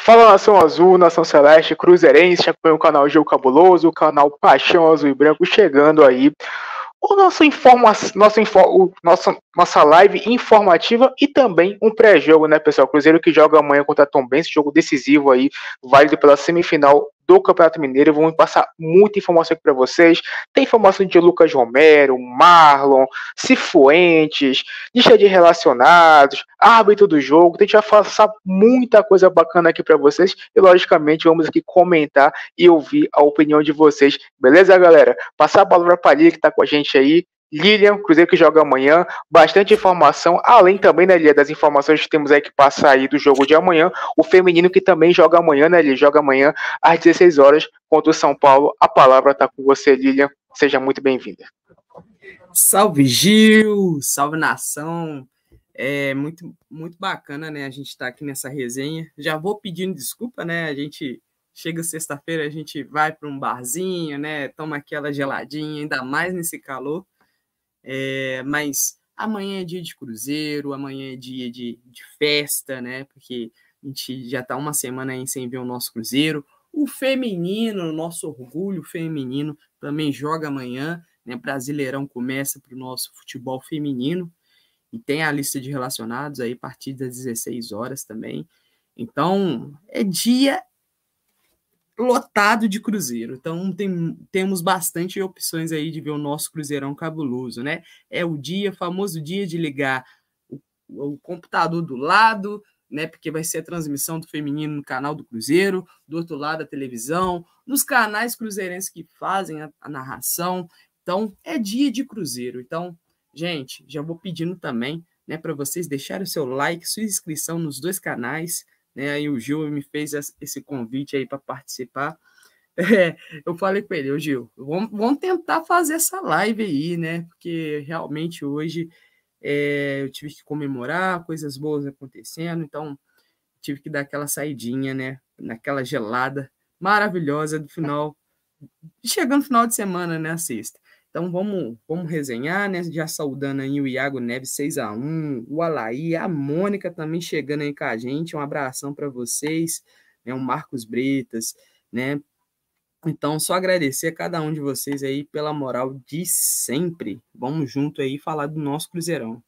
Fala Nação Azul, Nação Celeste, Cruzeirense, que acompanha o canal Jogo Cabuloso, o canal Paixão Azul e Branco, chegando aí o nossa live informativa e também um pré-jogo, né, pessoal? Cruzeiro que joga amanhã contra a Tombense, jogo decisivo aí, válido pela semifinal do Campeonato Mineiro. Vamos passar muita informação aqui para vocês. Tem informação de Lucas Romero, Marlon, Cifuentes, lista de relacionados, árbitro do jogo. A gente vai passar muita coisa bacana aqui para vocês e, logicamente, vamos aqui comentar e ouvir a opinião de vocês. Beleza, galera? Passar a palavra para a Lilian, que está com a gente aí. Lilian, Cruzeiro que joga amanhã, bastante informação, além também, né, Lilian, das informações que temos aí que passar aí do jogo de amanhã, o feminino que também joga amanhã, né, Lilian, joga amanhã às 16 horas contra o São Paulo. A palavra está com você, Lilian, seja muito bem-vinda. Salve, Gil, salve, nação, é muito bacana, né, a gente tá aqui nessa resenha. Já vou pedindo desculpa, né, a gente chega sexta-feira, a gente vai para um barzinho, né, toma aquela geladinha, ainda mais nesse calor. Mas amanhã é dia de Cruzeiro, amanhã é dia de festa, né? Porque a gente já está uma semana aí sem ver o nosso Cruzeiro. O feminino, o nosso orgulho feminino, também joga amanhã, né? Brasileirão começa para o nosso futebol feminino e tem a lista de relacionados aí a partir das 16 horas também. Então, é dia lotado de Cruzeiro, então temos bastante opções aí de ver o nosso Cruzeirão cabuloso, né? É o famoso dia de ligar o computador do lado, né? Porque vai ser a transmissão do feminino no canal do Cruzeiro, do outro lado a televisão, nos canais cruzeirenses que fazem a narração. Então é dia de Cruzeiro. Então, gente, já vou pedindo também, né, para vocês deixarem o seu like, sua inscrição nos dois canais. Aí o Gil me fez esse convite aí para participar. Eu falei com ele, Gil, vamos tentar fazer essa live aí, né? Porque realmente hoje eu tive que comemorar, coisas boas acontecendo, então tive que dar aquela saidinha, né? Naquela gelada maravilhosa do final, chegando no final de semana, né? A sexta. Então vamos resenhar, né? Já saudando aí o Iago Neves 6-1, o Alaí, a Mônica também chegando aí com a gente. Um abração para vocês, né? O Marcos Bretas, né? Então, só agradecer a cada um de vocês aí pela moral de sempre. Vamos junto aí falar do nosso Cruzeirão.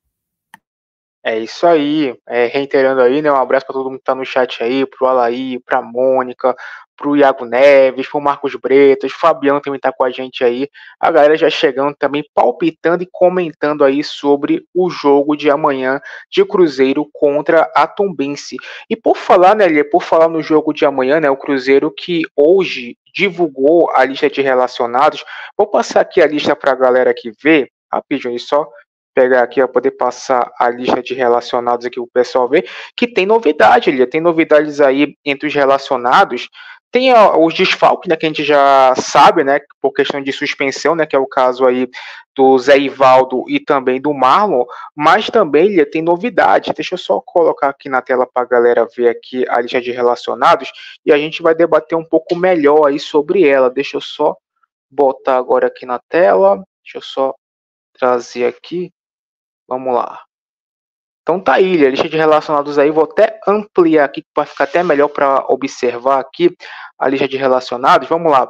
É isso aí, reiterando aí, né, um abraço para todo mundo que tá no chat aí, pro Alaí, pra Mônica, pro Iago Neves, pro Marcos Bretas, o Fabiano também tá com a gente aí, a galera já chegando também, palpitando e comentando aí sobre o jogo de amanhã de Cruzeiro contra a Tombense. E por falar, né, por falar no jogo de amanhã, né, o Cruzeiro que hoje divulgou a lista de relacionados, vou passar aqui a lista pra galera aqui ver, rapidinho, só pegar aqui para poder passar a lista de relacionados aqui, o pessoal vê, que tem novidade, tem novidades aí entre os relacionados, tem os desfalques, né, que a gente já sabe, né, por questão de suspensão, né, que é o caso aí do Zé Ivaldo e também do Marlon, mas também tem novidade. Deixa eu só colocar aqui na tela para a galera ver aqui a lista de relacionados e a gente vai debater um pouco melhor aí sobre ela. Deixa eu só botar agora aqui na tela, deixa eu só trazer aqui. Vamos lá. Então tá aí, a lista de relacionados aí, vou até ampliar aqui para ficar até melhor para observar aqui a lista de relacionados. Vamos lá.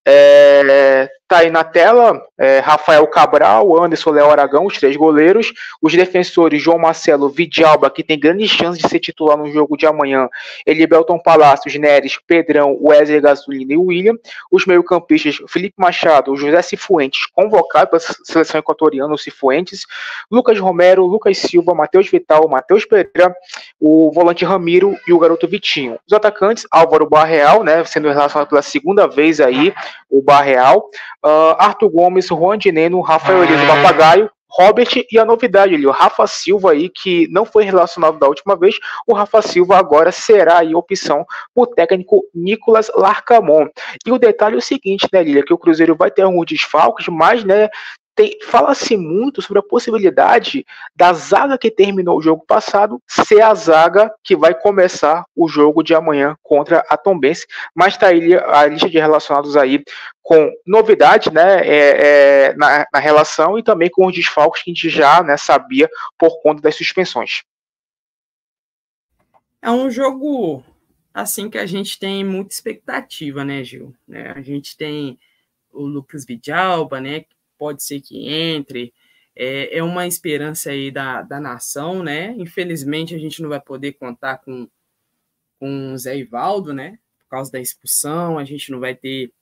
Tá aí na tela, Rafael Cabral, Anderson, Léo Aragão, os 3 goleiros, os defensores João Marcelo, Vidalba, que tem grande chance de ser titular no jogo de amanhã, Elivelton Palácios, Neres, Pedrão, Wesley Gasolina e William, os meio-campistas Felipe Machado, José Cifuentes, convocado para a seleção equatoriana, o Cifuentes, Lucas Romero, Lucas Silva, Matheus Vital, Matheus Pereira, o volante Ramiro e o garoto Vitinho. Os atacantes, Álvaro Barreal, né, sendo relacionado pela segunda vez aí, o Barreal, Arthur Gomes, Juan de Neno, Rafael Elias, o Papagaio, Robert e a novidade ali, o Rafa Silva aí, que não foi relacionado da última vez, o Rafa Silva agora será aí opção o técnico Nicolas Larcamon. E o detalhe é o seguinte, né, Lilia, que o Cruzeiro vai ter alguns desfalques, mas, né, fala-se muito sobre a possibilidade da zaga que terminou o jogo passado ser a zaga que vai começar o jogo de amanhã contra a Tombense, mas está aí a lista de relacionados aí com novidade, né, na relação e também com os desfalques que a gente já, né, sabia por conta das suspensões. É um jogo Assim que a gente tem muita expectativa, né, Gil? Né? A gente tem o Lucas Vidalba, né? Que pode ser que entre. É uma esperança aí da nação, né? Infelizmente, a gente não vai poder contar com o Zé Ivaldo, né? Por causa da expulsão, a gente não vai ter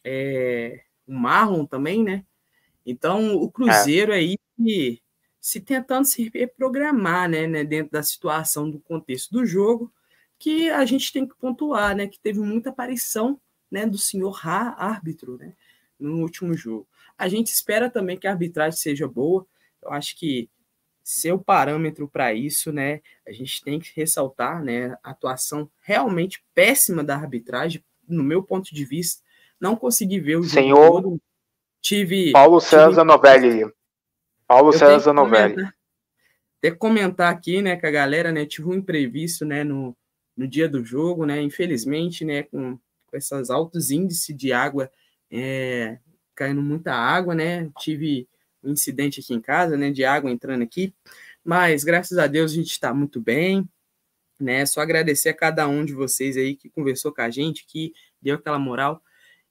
o Marlon também, né? Então, o É, Cruzeiro aí se tentando se reprogramar, né, dentro da situação, do contexto do jogo, que a gente tem que pontuar, né, que teve muita aparição, né, do senhor árbitro, né, no último jogo. A gente espera também que a arbitragem seja boa. Eu acho que ser o parâmetro para isso, né, a gente tem que ressaltar, né, a atuação realmente péssima da arbitragem, no meu ponto de vista. Não consegui ver o jogo senhor todo, tive, Paulo tive César Novelli. Paulo eu tenho que César Novelli. comentar, até comentar aqui, né, com a galera, né, tive um imprevisto, né, no dia do jogo, né, infelizmente, né, com esses altos índices de água, é, caindo muita água, né, tive um incidente aqui em casa, né, de água entrando aqui, mas graças a Deus a gente está muito bem, né, só agradecer a cada um de vocês aí que conversou com a gente, que deu aquela moral.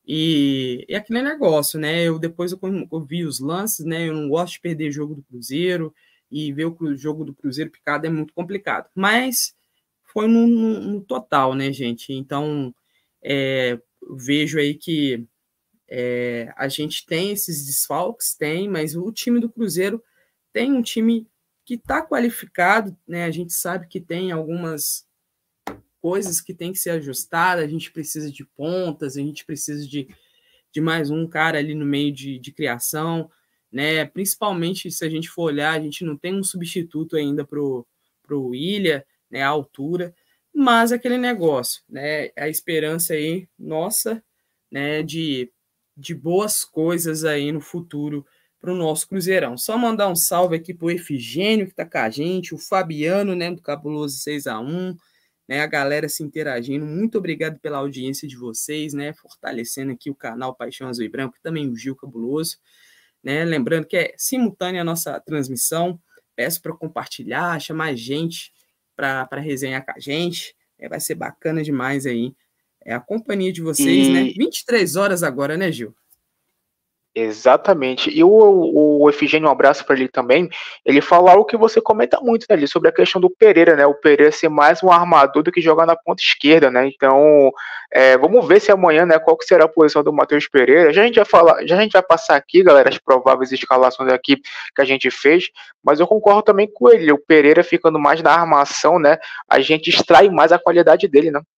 E aquele negócio, né? Eu vi os lances, né? Eu não gosto de perder jogo do Cruzeiro, e ver o jogo do Cruzeiro picado é muito complicado. Mas foi no total, né, gente? Então, vejo aí que a gente tem esses desfalques, tem, mas o time do Cruzeiro tem um time que está qualificado, né? A gente sabe que tem algumas coisas que tem que ser ajustadas, a gente precisa de pontas, a gente precisa de mais um cara ali no meio de criação, né? Principalmente se a gente for olhar, a gente não tem um substituto ainda pro Willian, né? A altura, mas aquele negócio, né? A esperança aí, nossa, né? De boas coisas aí no futuro para o nosso Cruzeirão. Só mandar um salve aqui pro Efigênio que tá com a gente, o Fabiano, né? Do Cabuloso 6-1, né, a galera se interagindo. Muito obrigado pela audiência de vocês, né, fortalecendo aqui o canal Paixão Azul e Branco, e também o Gil Cabuloso, né, lembrando que é simultânea a nossa transmissão. Peço para compartilhar, chamar gente para resenhar com a gente, vai ser bacana demais aí, a companhia de vocês, né, E 23 horas agora, né, Gil? exatamente. E o Efigênio, um abraço para ele também. Ele fala algo que você comenta muito, né, ali, sobre a questão do Pereira, né? O Pereira ser mais um armador do que jogar na ponta esquerda, né? Então, vamos ver se amanhã, né, qual que será a posição do Matheus Pereira. Já a gente vai falar, já a gente vai passar aqui, galera, as prováveis escalações aqui que a gente fez, mas eu concordo também com ele. O Pereira ficando mais na armação, né? A gente extrai mais a qualidade dele, né?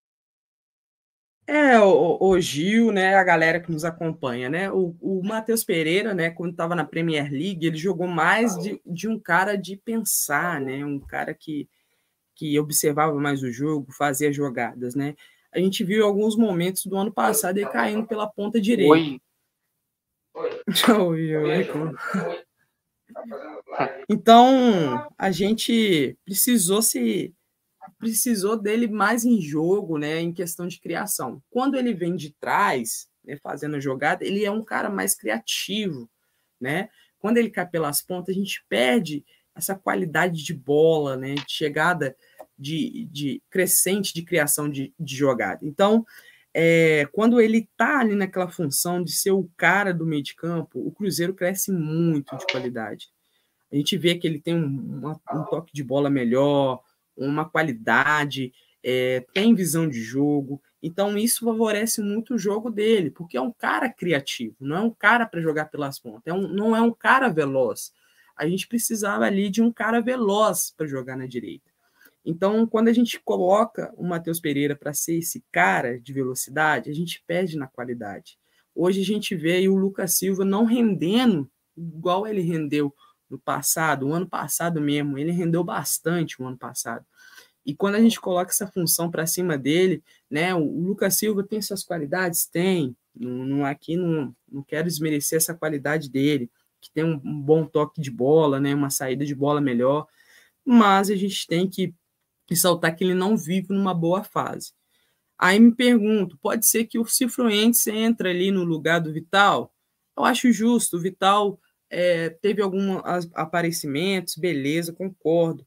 O Gil, né, a galera que nos acompanha, né, o Matheus Pereira, né, quando estava na Premier League, ele jogou mais de um cara de pensar, né, um cara que observava mais o jogo, fazia jogadas, né. A gente viu alguns momentos do ano passado ele caindo pela ponta direita. Oi. Oi, oi. Então, a gente precisou dele mais em jogo, né, em questão de criação. Quando ele vem de trás, né, fazendo a jogada, ele é um cara mais criativo, né? Quando ele cai pelas pontas, a gente perde essa qualidade de bola, né, de chegada, de crescente de criação de jogada. Então, quando ele está ali naquela função de ser o cara do meio de campo, o Cruzeiro cresce muito de qualidade. A gente vê que ele tem um toque de bola melhor, uma qualidade, tem visão de jogo. Então, isso favorece muito o jogo dele, porque é um cara criativo, não é um cara para jogar pelas pontas, não é um cara veloz. A gente precisava ali de um cara veloz para jogar na direita. Então, quando a gente coloca o Matheus Pereira para ser esse cara de velocidade, a gente perde na qualidade. Hoje a gente vê o Lucas Silva não rendendo igual ele rendeu no passado, o ano passado mesmo, ele rendeu bastante o ano passado. E quando a gente coloca essa função para cima dele, né, o Lucas Silva tem suas qualidades? Tem. Aqui não quero desmerecer essa qualidade dele, que tem um bom toque de bola, né, uma saída de bola melhor, mas a gente tem que ressaltar que ele não vive numa boa fase. Aí me pergunto, pode ser que o Cifuentes entre ali no lugar do Vital? Eu acho justo, o Vital teve alguns aparecimentos, beleza, concordo,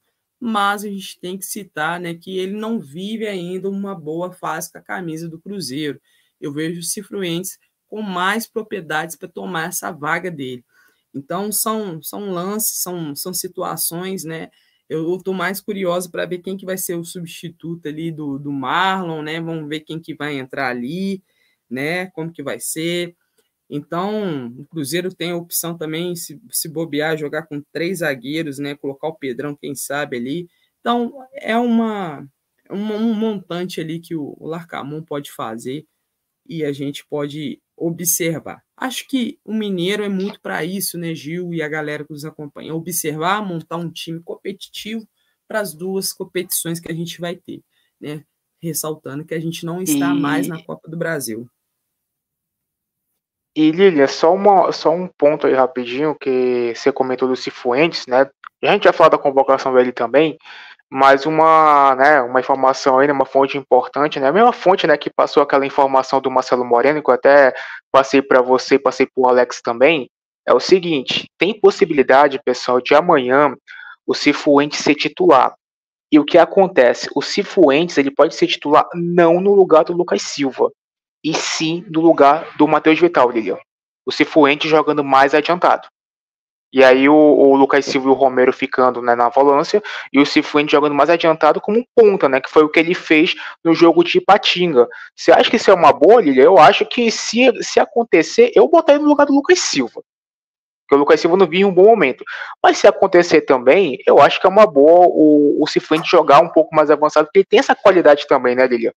mas a gente tem que citar, né, que ele não vive ainda uma boa fase com a camisa do Cruzeiro. Eu vejo o Cifuentes com mais propriedades para tomar essa vaga dele. Então, são lances, são situações, né? Eu estou mais curioso para ver quem que vai ser o substituto ali do Marlon, né? Vamos ver quem que vai entrar ali, né? Como que vai ser. Então, o Cruzeiro tem a opção também, se bobear, jogar com 3 zagueiros, né? Colocar o Pedrão, quem sabe, ali. Então, é um montante ali que o Larcamon pode fazer e a gente pode observar. Acho que o Mineiro é muito para isso, né, Gil e a galera que nos acompanha, observar, montar um time competitivo para as 2 competições que a gente vai ter, né? Ressaltando que a gente não está mais na Copa do Brasil. E Lilia, só um ponto aí rapidinho que você comentou do Cifuentes, né? A gente vai falar da convocação dele também, mas uma informação aí, uma fonte importante, né? A mesma fonte, né, que passou aquela informação do Marcelo Moreno, que eu até passei para você, passei para o Alex também, é o seguinte: tem possibilidade, pessoal, de amanhã o Cifuentes ser titular. E o que acontece? O Cifuentes ele pode ser titular não no lugar do Lucas Silva, e sim no lugar do Matheus Vital, Lilian. O Cifuentes jogando mais adiantado. E aí o Lucas Silva e o Romero ficando, né, na volância, e o Cifuentes jogando mais adiantado como um ponta, né, que foi o que ele fez no jogo de Ipatinga. Você acha que isso é uma boa, Lilian? Eu acho que se acontecer, eu botaria no lugar do Lucas Silva. Porque o Lucas Silva não vinha em um bom momento. Mas se acontecer também, eu acho que é uma boa o Cifuentes jogar um pouco mais avançado, porque ele tem essa qualidade também, né, Lilian?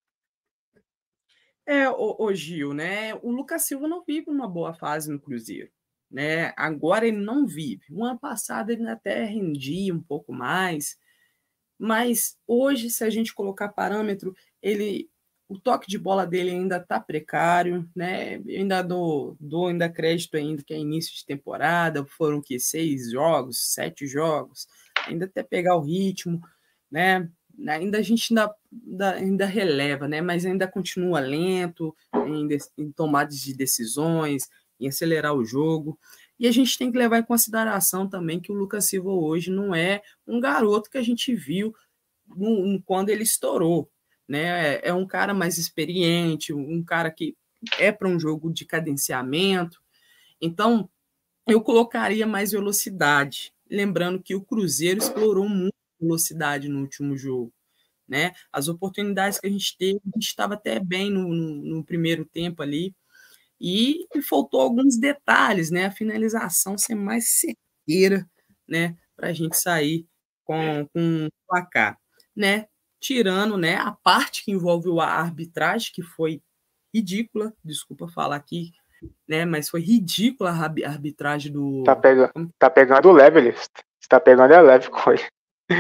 O Gil, né? O Lucas Silva não vive uma boa fase no Cruzeiro, né? Agora ele não vive. O ano passado ele até rendia um pouco mais, mas hoje, se a gente colocar parâmetro, o toque de bola dele ainda está precário, né? Eu ainda dou ainda crédito ainda que é início de temporada, foram que 6 jogos, 7 jogos, ainda até pegar o ritmo, né? Ainda a gente ainda releva, né? Mas ainda continua lento em tomadas de decisões, em acelerar o jogo. E a gente tem que levar em consideração também que o Lucas Silva hoje não é um garoto que a gente viu quando ele estourou, né? É um cara mais experiente, um cara que é para um jogo de cadenciamento. Então, eu colocaria mais velocidade, lembrando que o Cruzeiro explorou muito velocidade no último jogo, né? As oportunidades que a gente teve, a gente estava até bem no primeiro tempo ali, e faltou alguns detalhes, né? A finalização ser mais certeira, né? Para a gente sair com o placar, né? Tirando, né, a parte que envolve a arbitragem, que foi ridícula, desculpa falar aqui, né? Mas foi ridícula a arbitragem do. Tá pegando leve, você tá pegando leve com ele.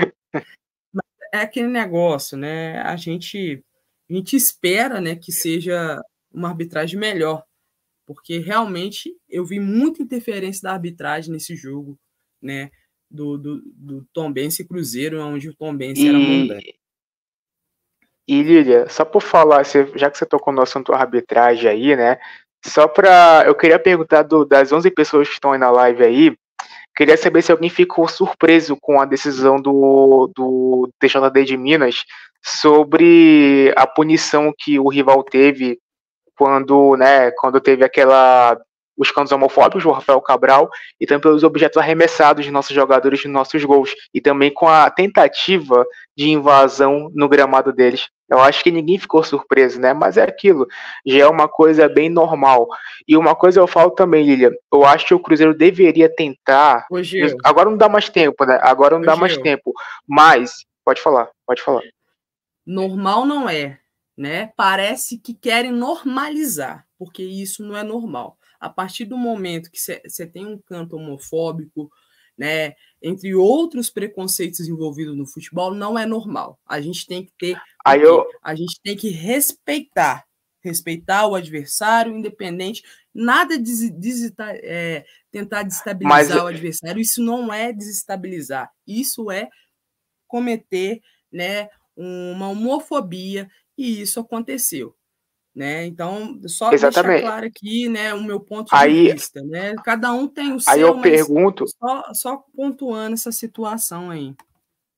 É aquele negócio, né? A gente espera, né, que seja uma arbitragem melhor, porque realmente eu vi muita interferência da arbitragem nesse jogo, né? Do Tombense e Cruzeiro, onde o Tombense era mandante. E Lília, só por falar, já que você tocou no assunto arbitragem aí, né? Eu queria perguntar das 11 pessoas que estão aí na live aí, queria saber se alguém ficou surpreso com a decisão do TJD de Minas sobre a punição que o rival teve quando teve os cantos homofóbicos do Rafael Cabral e também pelos objetos arremessados de nossos jogadores de nossos gols e também com a tentativa de invasão no gramado deles. Eu acho que ninguém ficou surpreso, né? Mas é aquilo, já é uma coisa bem normal. E uma coisa eu falo também, Lilian, eu acho que o Cruzeiro deveria tentar. Agora não dá mais tempo, né? Agora não dá mais tempo. Mas, pode falar. Normal não é, né? Parece que querem normalizar, porque isso não é normal. A partir do momento que você tem um canto homofóbico, né, entre outros preconceitos envolvidos no futebol, não é normal. A gente tem que ter, a gente tem que respeitar o adversário, independente, nada de tentar desestabilizar o adversário. Isso não é desestabilizar, isso é cometer, né, uma homofobia, e isso aconteceu, né? Então, só deixar claro aqui, né, o meu ponto de vista, né? Cada um tem o seu, eu pergunto, só pontuando essa situação aí.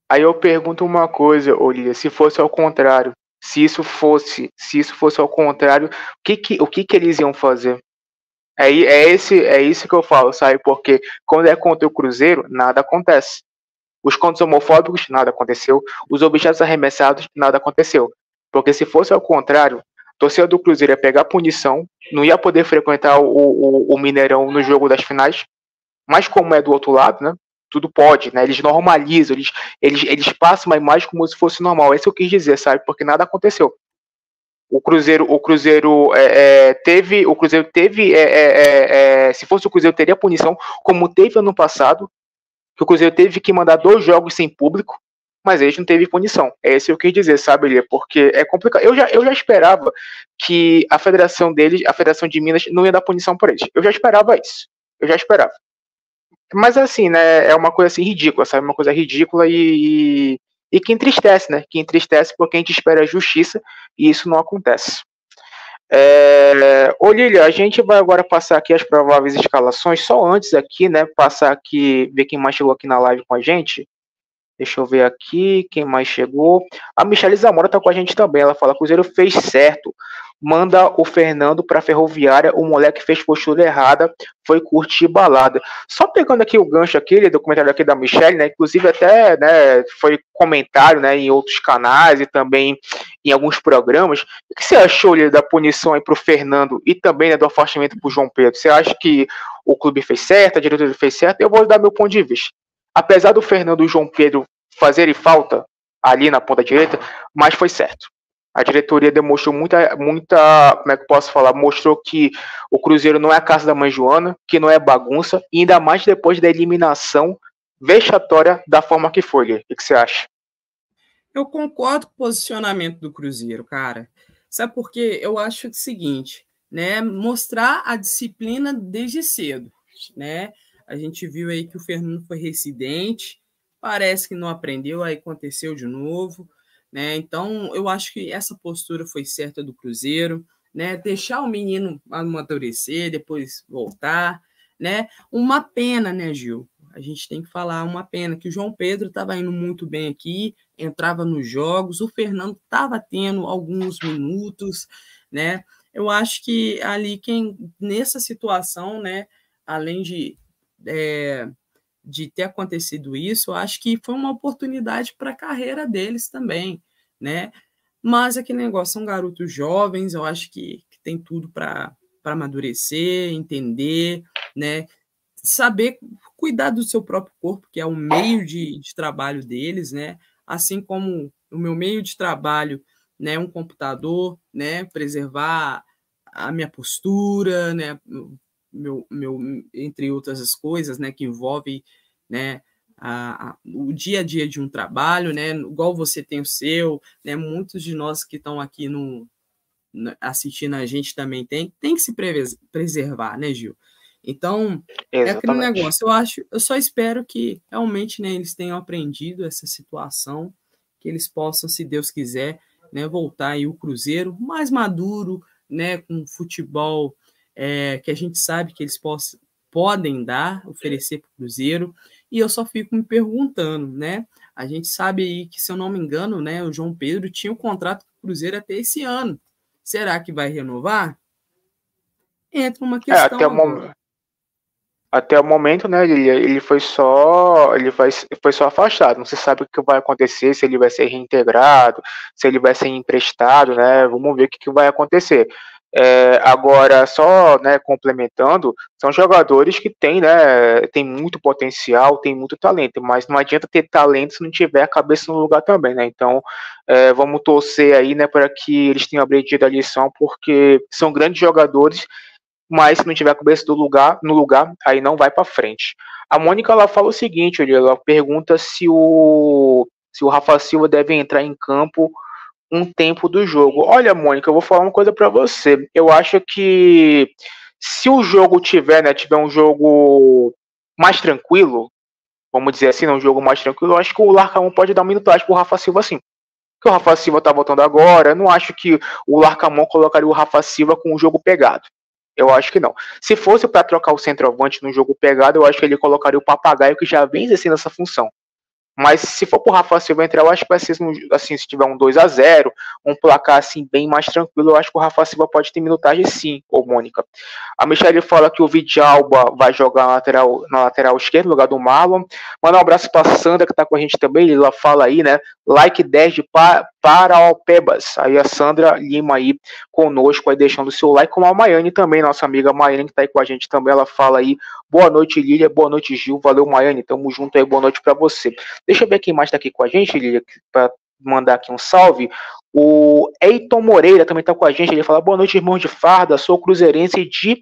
Aí eu pergunto uma coisa, Olívia, se fosse ao contrário, se isso fosse ao contrário, o que que eles iam fazer? É isso que eu falo, sabe? Porque quando é contra o Cruzeiro, nada acontece. Os contos homofóbicos, nada aconteceu. Os objetos arremessados, nada aconteceu. Porque se fosse ao contrário, a torcida do Cruzeiro ia pegar punição, não ia poder frequentar o Mineirão no jogo das finais, mas como é do outro lado, né? Tudo pode, né? Eles normalizam, eles passam uma imagem como se fosse normal. É isso que eu quis dizer, sabe? Porque nada aconteceu. O Cruzeiro teve, se fosse o Cruzeiro teria punição, como teve ano passado, que o Cruzeiro teve que mandar 2 jogos sem público, mas eles não teve punição. É isso que eu quis dizer, sabe, Elia? Porque é complicado. Eu já esperava que a federação deles, a Federação de Minas, não ia dar punição por eles. Eu já esperava isso. Eu já esperava. Mas assim, né? É uma coisa assim ridícula, sabe? Uma coisa ridícula e que entristece, né? Que entristece porque a gente espera a justiça e isso não acontece. Ô Lilia, a gente vai agora passar aqui as prováveis escalações, só antes aqui, né, passar aqui, ver quem mais chegou aqui na live com a gente. Deixa eu ver aqui quem mais chegou. A Michelle Zamora tá com a gente também. Ela fala: Cruzeiro fez certo. Manda o Fernando pra Ferroviária. O moleque fez postura errada. Foi curtir balada. Só pegando aqui o gancho aqui, do comentário aqui da Michelle, né? Inclusive até, né, foi comentário, né, em outros canais e também em alguns programas. O que você achou, Lili, da punição aí pro Fernando e também, né, do afastamento pro João Pedro? Você acha que o clube fez certo, a diretoria fez certo? Eu vou dar meu ponto de vista. Apesar do Fernando e o João Pedro fazerem falta ali na ponta direita, mas foi certo. A diretoria demonstrou muita, como é que eu posso falar? Mostrou que o Cruzeiro não é a casa da mãe Joana, que não é bagunça, e ainda mais depois da eliminação vexatória da forma que foi. O que você acha? Eu concordo com o posicionamento do Cruzeiro, cara. Sabe por quê? Eu acho o seguinte, né? Mostrar a disciplina desde cedo, né? A gente viu aí que o Fernando foi reincidente, parece que não aprendeu, aí aconteceu de novo, né? Então, eu acho que essa postura foi certa do Cruzeiro, né? Deixar o menino amadurecer, depois voltar, né? Uma pena, né, Gil? A gente tem que falar, uma pena que o João Pedro estava indo muito bem aqui, entrava nos jogos, o Fernando estava tendo alguns minutos, né? Eu acho que ali nessa situação, né, além de ter acontecido isso, eu acho que foi uma oportunidade para a carreira deles também, né? Mas aquele negócio, são garotos jovens, eu acho que tem tudo para amadurecer, entender, né? Saber cuidar do seu próprio corpo, que é o meio de trabalho deles, né? Assim como o meu meio de trabalho, né, um computador, né, preservar a minha postura, né, entre outras coisas, né, que envolve, né, o dia a dia de um trabalho, né, igual você tem o seu, né, muitos de nós que estão aqui assistindo a gente também tem que se preservar, né, Gil? Então, é aquele Exatamente. negócio, eu só espero que realmente, né, eles tenham aprendido essa situação, que eles possam, se Deus quiser, né, voltar aí o Cruzeiro mais maduro, né, com futebol que a gente sabe que eles podem dar, oferecer para o Cruzeiro, e eu só fico me perguntando, né, a gente sabe aí que, se eu não me engano, né, o João Pedro tinha um contrato com o Cruzeiro até esse ano. Será que vai renovar? Entra uma É, questão agora. até o momento, né, ele foi só afastado. Não se sabe o que vai acontecer, se ele vai ser reintegrado, se ele vai ser emprestado, né? Vamos ver o que vai acontecer. Agora, só, né, complementando, são jogadores que têm, né, tem muito potencial, tem muito talento, mas não adianta ter talento se não tiver a cabeça no lugar também, né? Então, vamos torcer aí, né, para que eles tenham aprendido a lição, porque são grandes jogadores, mas se não tiver a cabeça no lugar, aí não vai para frente. A Mônica, ela fala o seguinte, ela pergunta se o Rafa Silva deve entrar em campo um tempo do jogo. Olha, Mônica, eu vou falar uma coisa para você. Eu acho que se o jogo tiver um jogo mais tranquilo, vamos dizer assim, um jogo mais tranquilo, eu acho que o Larcamon pode dar um minutagem pro Rafa Silva, sim. Porque o Rafa Silva tá voltando agora, eu não acho que o Larcamon colocaria o Rafa Silva com o jogo pegado. Eu acho que não. Se fosse para trocar o centroavante no jogo pegado, eu acho que ele colocaria o Papagaio, que já vem exercendo essa função. Mas se for pro Rafa Silva entrar, eu acho que vai ser assim, se tiver um 2-0, um placar assim bem mais tranquilo, eu acho que o Rafa Silva pode ter minutagem sim, ô Mônica. A Michelle fala que o Vidalba vai jogar na lateral esquerda, no lugar do Marlon. Manda um abraço pra Sandra, que tá com a gente também, ela fala aí, né, like 10 de Paraopebas. Aí a Sandra Lima aí conosco, aí deixando o seu like, como a Maiane também, nossa amiga Maiane, que tá aí com a gente também, ela fala aí, boa noite Lília, boa noite Gil, valeu Maiane, tamo junto aí, boa noite pra você. Deixa eu ver quem mais tá aqui com a gente, Lília, pra mandar aqui um salve. O Eiton Moreira também tá com a gente, ele fala, boa noite irmãos de farda, sou cruzeirense de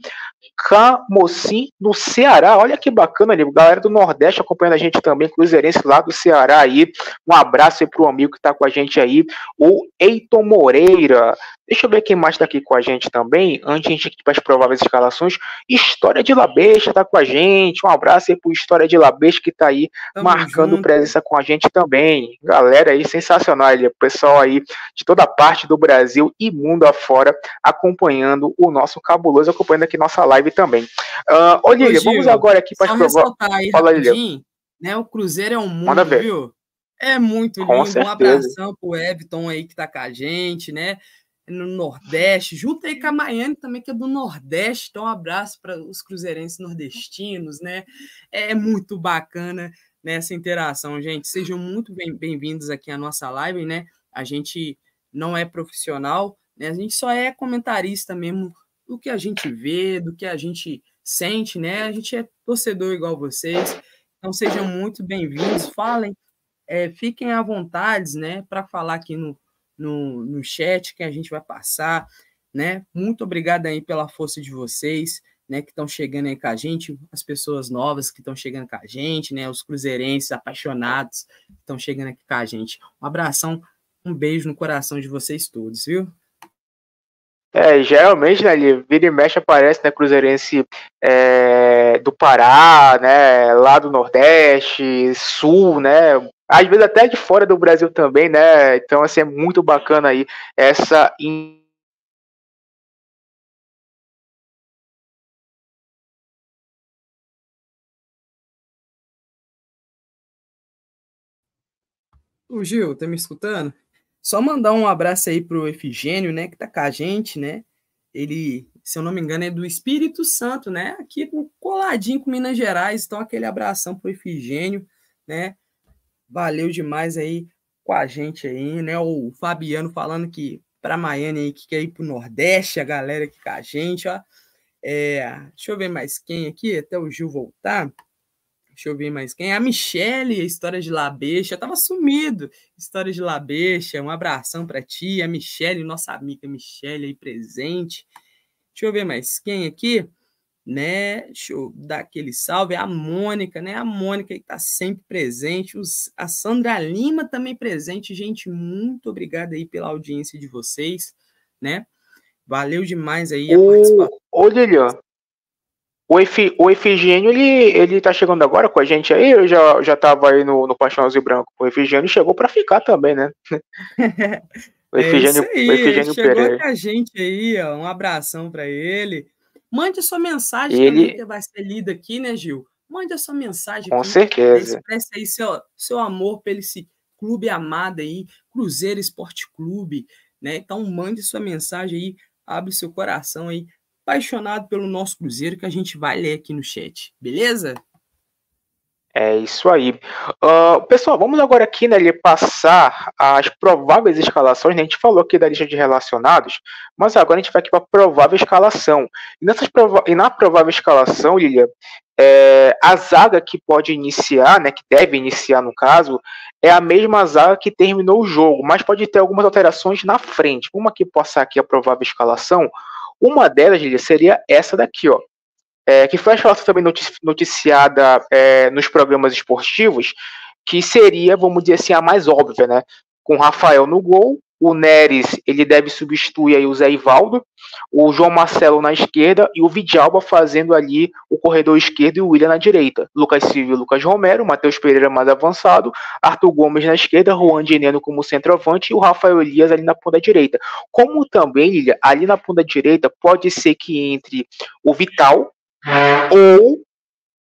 Camocim, no Ceará. Olha que bacana ali, galera do Nordeste acompanhando a gente também, cruzeirense lá do Ceará aí. Um abraço aí pro amigo que tá com a gente aí, o Eiton Moreira. Deixa eu ver quem mais tá aqui com a gente também, antes de a gente ir para as prováveis escalações. História de Labeixa tá com a gente. Um abraço aí pro História de Labeixa que tá aí marcando presença com a gente também. Galera aí sensacional, ali, pessoal aí de toda parte do Brasil e mundo afora acompanhando o nosso cabuloso, acompanhando aqui nossa live também. Ô Lília, vamos agora aqui para as prováveis. Fala, Lília. Né, o Cruzeiro é um mundo, viu? É muito lindo. Com certeza. Um abração pro Everton aí que tá com a gente, né? No Nordeste, junto aí com a Maiane também, que é do Nordeste, então um abraço para os cruzeirenses nordestinos, né? É muito bacana nessa interação, gente. Sejam muito bem-vindos aqui à nossa live, né? A gente não é profissional, né? A gente só é comentarista mesmo do que a gente vê, do que a gente sente, né? A gente é torcedor igual vocês, então sejam muito bem-vindos, falem, fiquem à vontade, né? Para falar aqui no chat que a gente vai passar, né? Muito obrigado aí pela força de vocês, né? Que estão chegando aí com a gente, as pessoas novas que estão chegando com a gente, né? Os cruzeirenses apaixonados que estão chegando aqui com a gente. Um abração, um beijo no coração de vocês todos, viu? Geralmente, né, vira e mexe aparece, né, cruzeirense do Pará, né, lá do Nordeste, Sul, né, às vezes até de fora do Brasil também, né, então, assim, é muito bacana aí essa... O Gil, tá me escutando? Só mandar um abraço aí pro Efigênio, né, que tá com a gente, né, ele, se eu não me engano, é do Espírito Santo, né, aqui coladinho com Minas Gerais, então aquele abração pro Efigênio, né, valeu demais aí com a gente aí, né, o Fabiano falando que pra Maiane aí, que quer ir pro Nordeste, a galera aqui com a gente, ó, deixa eu ver mais quem aqui, até o Gil voltar. Deixa eu ver mais quem. A Michele, a História de Labeixa. Tava sumido. História de Labeixa. Um abração para ti. A Michele, nossa amiga Michele aí presente. Deixa eu ver mais quem aqui. Né? Deixa eu dar aquele salve. A Mônica, né? A Mônica que tá sempre presente. A Sandra Lima também presente. Gente, muito obrigado aí pela audiência de vocês, né? Valeu demais aí a participação. Ô, Lilian. O Efigênio, ele tá chegando agora com a gente aí, eu já tava aí no Paixãozinho Branco. O Efigênio chegou para ficar também, né? O Efigênio chegou Pereira. Com a gente aí, ó, um abração para ele. Mande a sua mensagem também, que vai ser lida aqui, né, Gil? Mande a sua mensagem com aqui. Certeza. Expresse aí seu amor pelo esse clube amado aí, Cruzeiro Esporte Clube, né? Então, mande sua mensagem aí, abre seu coração aí, apaixonado pelo nosso Cruzeiro, que a gente vai ler aqui no chat, beleza? É isso aí. Pessoal, vamos agora aqui, né, passar as prováveis escalações, né? A gente falou aqui da lista de relacionados, mas agora a gente vai aqui para a provável escalação. E na provável escalação, Lilia, a zaga que pode iniciar, né, que deve iniciar no caso, é a mesma zaga que terminou o jogo, mas pode ter algumas alterações na frente. Vamos aqui passar aqui a provável escalação. Uma delas, Lilia, seria essa daqui, ó. Que foi a escalação também noticiada nos programas esportivos, que seria, vamos dizer assim, a mais óbvia, né? Com o Rafael no gol, o Neres, ele deve substituir aí o Zé Ivaldo, o João Marcelo na esquerda e o Vidalba fazendo ali o corredor esquerdo e o William na direita. Lucas Silva e Lucas Romero, Matheus Pereira mais avançado, Arthur Gomes na esquerda, Juan Dineno como centroavante e o Rafael Elias ali na ponta direita. Como também, Lilia, ali na ponta direita pode ser que entre o Vital ou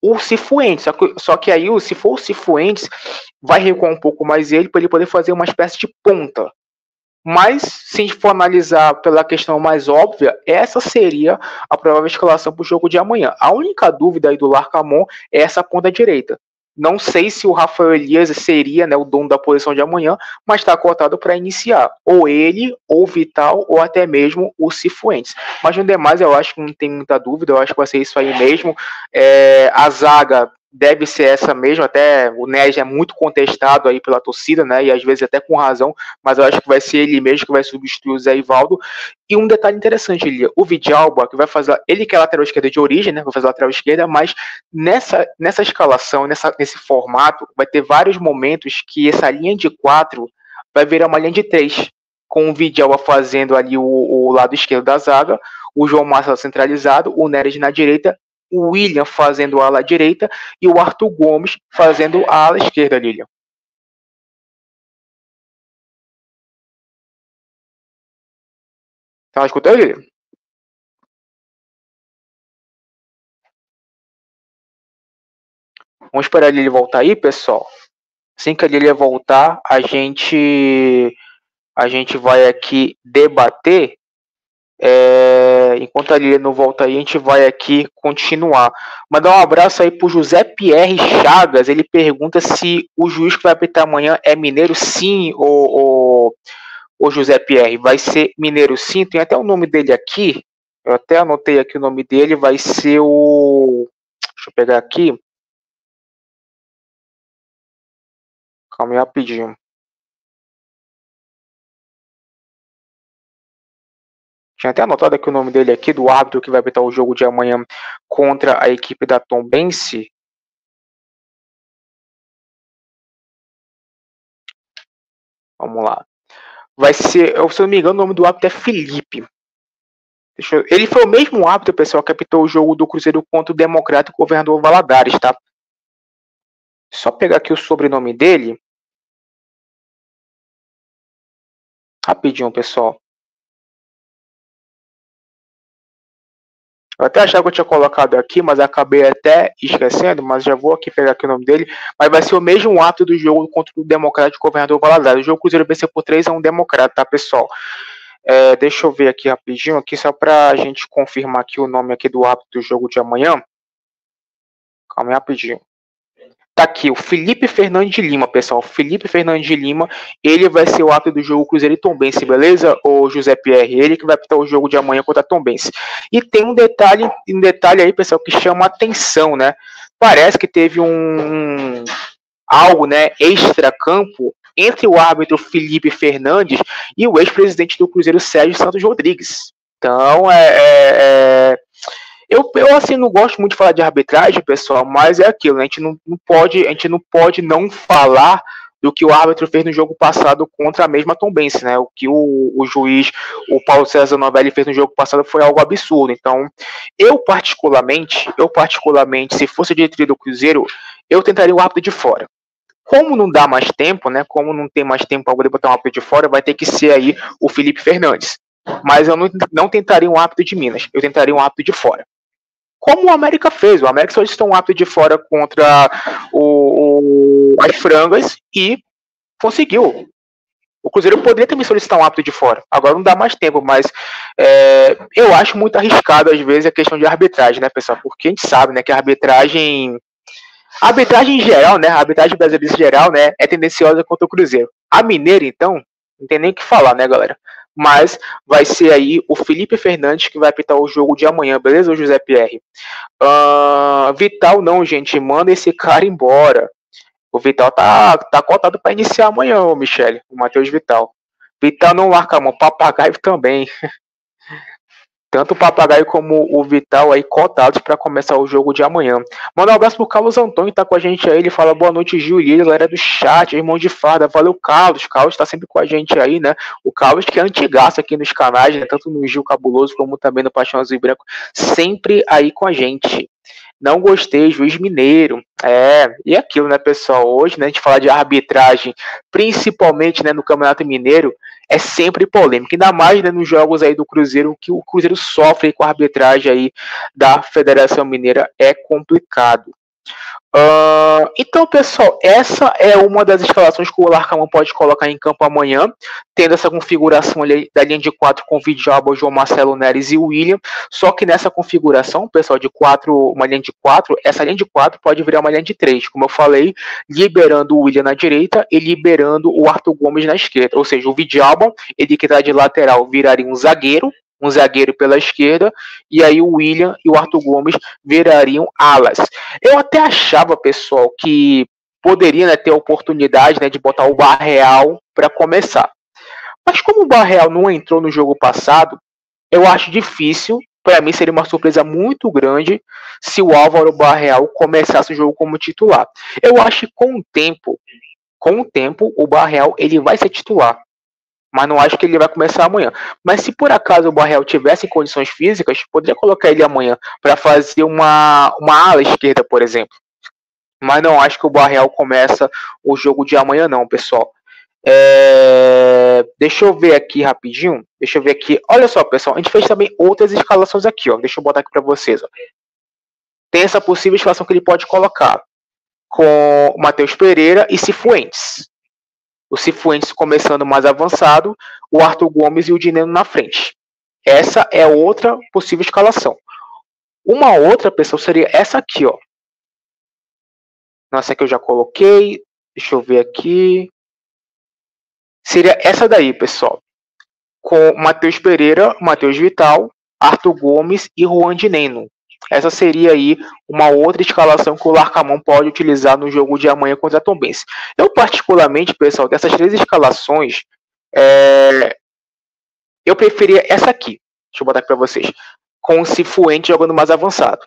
o Cifuentes. Só que aí, se for o Cifuentes, vai recuar um pouco mais ele para ele poder fazer uma espécie de ponta. Mas, se a gente for analisar pela questão mais óbvia, essa seria a provável escalação para o jogo de amanhã. A única dúvida aí do Larcamon é essa ponta direita. Não sei se o Rafael Elias seria, né, o dono da posição de amanhã, mas está cotado para iniciar. Ou ele, ou o Vital, ou até mesmo o Cifuentes. Mas no demais, eu acho que não tem muita dúvida, eu acho que vai ser isso aí mesmo. A zaga deve ser essa mesmo, até o Neres é muito contestado aí pela torcida, né, e às vezes até com razão, mas eu acho que vai ser ele mesmo que vai substituir o Zé Ivaldo. E um detalhe interessante, Elia, o Vidalba, que vai fazer, ele que é lateral esquerda de origem, né, vai fazer lateral esquerda, mas nessa escalação, nesse formato, vai ter vários momentos que essa linha de 4 vai virar uma linha de 3, com o Vidalba fazendo ali o lado esquerdo da zaga, o João Marcelo centralizado, o Neres na direita, o William fazendo a ala direita e o Arthur Gomes fazendo a ala esquerda, Lilian. Tá escutando, Lilian? Vamos esperar ele voltar aí, pessoal. Assim que ele voltar, a gente vai aqui debater. Enquanto a Lilian não volta aí, a gente vai aqui continuar. Mandar um abraço aí pro José Pierre Chagas. Ele pergunta se o juiz que vai apitar amanhã é mineiro, sim, ou José Pierre. Vai ser mineiro, sim. Tem até o nome dele aqui. Eu até anotei aqui o nome dele. Vai ser o... Deixa eu pegar aqui. Calma aí rapidinho. Tinha até anotado aqui o nome dele aqui, do árbitro que vai apitar o jogo de amanhã contra a equipe da Tombense. Vamos lá. Vai ser, se eu não me engano, o nome do árbitro é Felipe. Ele foi o mesmo árbitro, pessoal, que apitou o jogo do Cruzeiro contra o Democrático Governador Valadares, tá? Só pegar aqui o sobrenome dele. Rapidinho, pessoal. Eu até achava que eu tinha colocado aqui, mas acabei até esquecendo, mas já vou aqui pegar aqui o nome dele. Mas vai ser o mesmo ato do jogo contra o Democrático Governador Valadares. O jogo Cruzeiro venceu por 3-1 Democrata, tá, pessoal? Deixa eu ver aqui rapidinho, aqui só pra gente confirmar aqui o nome aqui do árbitro do jogo de amanhã. Calma aí rapidinho. Tá aqui, o Felipe Fernandes de Lima, pessoal. Felipe Fernandes de Lima, ele vai ser o árbitro do jogo Cruzeiro e Tombense, beleza? O José Pierre, ele que vai apitar o jogo de amanhã contra a Tombense. E tem um detalhe aí, pessoal, que chama atenção, né? Parece que teve algo, né, extra-campo entre o árbitro Felipe Fernandes e o ex-presidente do Cruzeiro, Sérgio Santos Rodrigues. Então, eu assim não gosto muito de falar de arbitragem, pessoal, mas é aquilo, né? A gente não pode não falar do que o árbitro fez no jogo passado contra a mesma Tombense, né? O que o juiz, o Paulo César Novelli, fez no jogo passado foi algo absurdo. Então, eu particularmente, se fosse a diretoria do Cruzeiro, eu tentaria o árbitro de fora. Como não dá mais tempo, né? Como não tem mais tempo para poder botar um árbitro de fora, vai ter que ser aí o Felipe Fernandes. Mas eu não tentaria um árbitro de Minas, eu tentaria um árbitro de fora. Como o América fez. O América solicitou um árbitro de fora contra as Frangas e conseguiu. O Cruzeiro poderia também solicitar um árbitro de fora. Agora não dá mais tempo, mas eu acho muito arriscado, às vezes, a questão de arbitragem, né, pessoal? Porque a gente sabe, né, que a arbitragem em geral, né, a arbitragem brasileira em geral, né, é tendenciosa contra o Cruzeiro. A Mineira, então, não tem nem o que falar, né, galera? Mas vai ser aí o Felipe Fernandes que vai apitar o jogo de amanhã, beleza, José Pierre? Vital não, gente, manda esse cara embora. O Vital tá cotado para iniciar amanhã, o Michele, o Matheus Vital. Vital não larga a mão, Papagaio também. Tanto o Papagaio como o Vital aí cotados para começar o jogo de amanhã. Manda um abraço pro Carlos Antônio, que tá com a gente aí. Ele fala boa noite, Gil e galera do chat, irmão de farda. Valeu, Carlos. Carlos tá sempre com a gente aí, né? O Carlos que é antigaço aqui nos canais, né? Tanto no Gil Cabuloso como também no Paixão Azul e Branco. Sempre aí com a gente. Não gostei, juiz mineiro. E aquilo, né, pessoal? Hoje, né, a gente fala de arbitragem, principalmente, né, no Campeonato Mineiro, é sempre polêmico. Ainda mais, né, nos jogos aí do Cruzeiro, que o Cruzeiro sofre com a arbitragem aí da Federação Mineira, é complicado. Então, pessoal, essa é uma das escalações que o Larcamão pode colocar em campo amanhã, tendo essa configuração ali da linha de 4 com o Vidjalba, João Marcelo Neres e o William. Só que nessa configuração, pessoal, de 4, uma linha de 4, essa linha de 4 pode virar uma linha de 3, como eu falei, liberando o William na direita e liberando o Arthur Gomes na esquerda. Ou seja, o Vidjalba, ele que está de lateral, viraria um zagueiro pela esquerda, e aí o William e o Arthur Gomes virariam alas. Eu até achava, pessoal, que poderia, né, ter a oportunidade, né, de botar o Barreal para começar. Mas como o Barreal não entrou no jogo passado, eu acho difícil. Para mim seria uma surpresa muito grande se o Álvaro Barreal começasse o jogo como titular. Eu acho que com o tempo, o Barreal ele vai ser titular. Mas não acho que ele vai começar amanhã. Mas se por acaso o Barreal tivesse em condições físicas, poderia colocar ele amanhã para fazer uma ala esquerda, por exemplo. Mas não acho que o Barreal começa o jogo de amanhã, não, pessoal. Deixa eu ver aqui rapidinho. Deixa eu ver aqui. Olha só, pessoal. A gente fez também outras escalações aqui, ó. Deixa eu botar aqui para vocês, ó. Tem essa possível escalação que ele pode colocar com o Matheus Pereira e Cifuentes. O Cifuentes começando mais avançado, o Arthur Gomes e o Dineno na frente. Essa é outra possível escalação. Uma outra, pessoal, seria essa aqui, ó. Nossa, aqui eu já coloquei. Deixa eu ver aqui. Seria essa daí, pessoal. Com Matheus Pereira, Matheus Vital, Arthur Gomes e Juan Dineno. Essa seria aí uma outra escalação que o Larcamão pode utilizar no jogo de amanhã contra a Tombense. Eu, particularmente, pessoal, dessas 3 escalações, eu preferia essa aqui. Deixa eu botar aqui para vocês. Com o Cifuentes jogando mais avançado.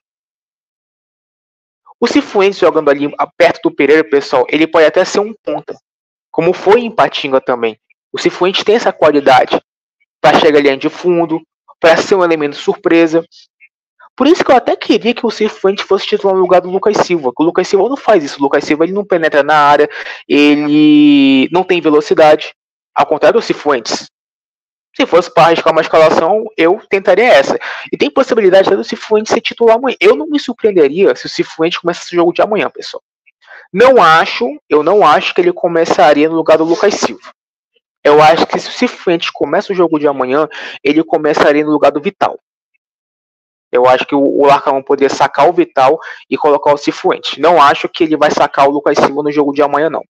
O Cifuentes jogando ali perto do Pereira, pessoal, ele pode até ser um ponta. Como foi em Patinga também. O Cifuentes tem essa qualidade para chegar ali de fundo, para ser um elemento surpresa. Por isso que eu até queria que o Cifuentes fosse titular no lugar do Lucas Silva. O Lucas Silva não faz isso. O Lucas Silva ele não penetra na área, ele não tem velocidade. Ao contrário do Cifuentes. Se fosse para arriscar uma escalação, eu tentaria essa. E tem possibilidade do Cifuentes ser titular amanhã. Eu não me surpreenderia se o Cifuentes começasse o jogo de amanhã, pessoal. Eu não acho que ele começaria no lugar do Lucas Silva. Eu acho que se o Cifuentes começa o jogo de amanhã, ele começaria no lugar do Vital. Eu acho que o Larcamão poderia sacar o Vital e colocar o Cifuentes. Não acho que ele vai sacar o Lucas Silva no jogo de amanhã, não.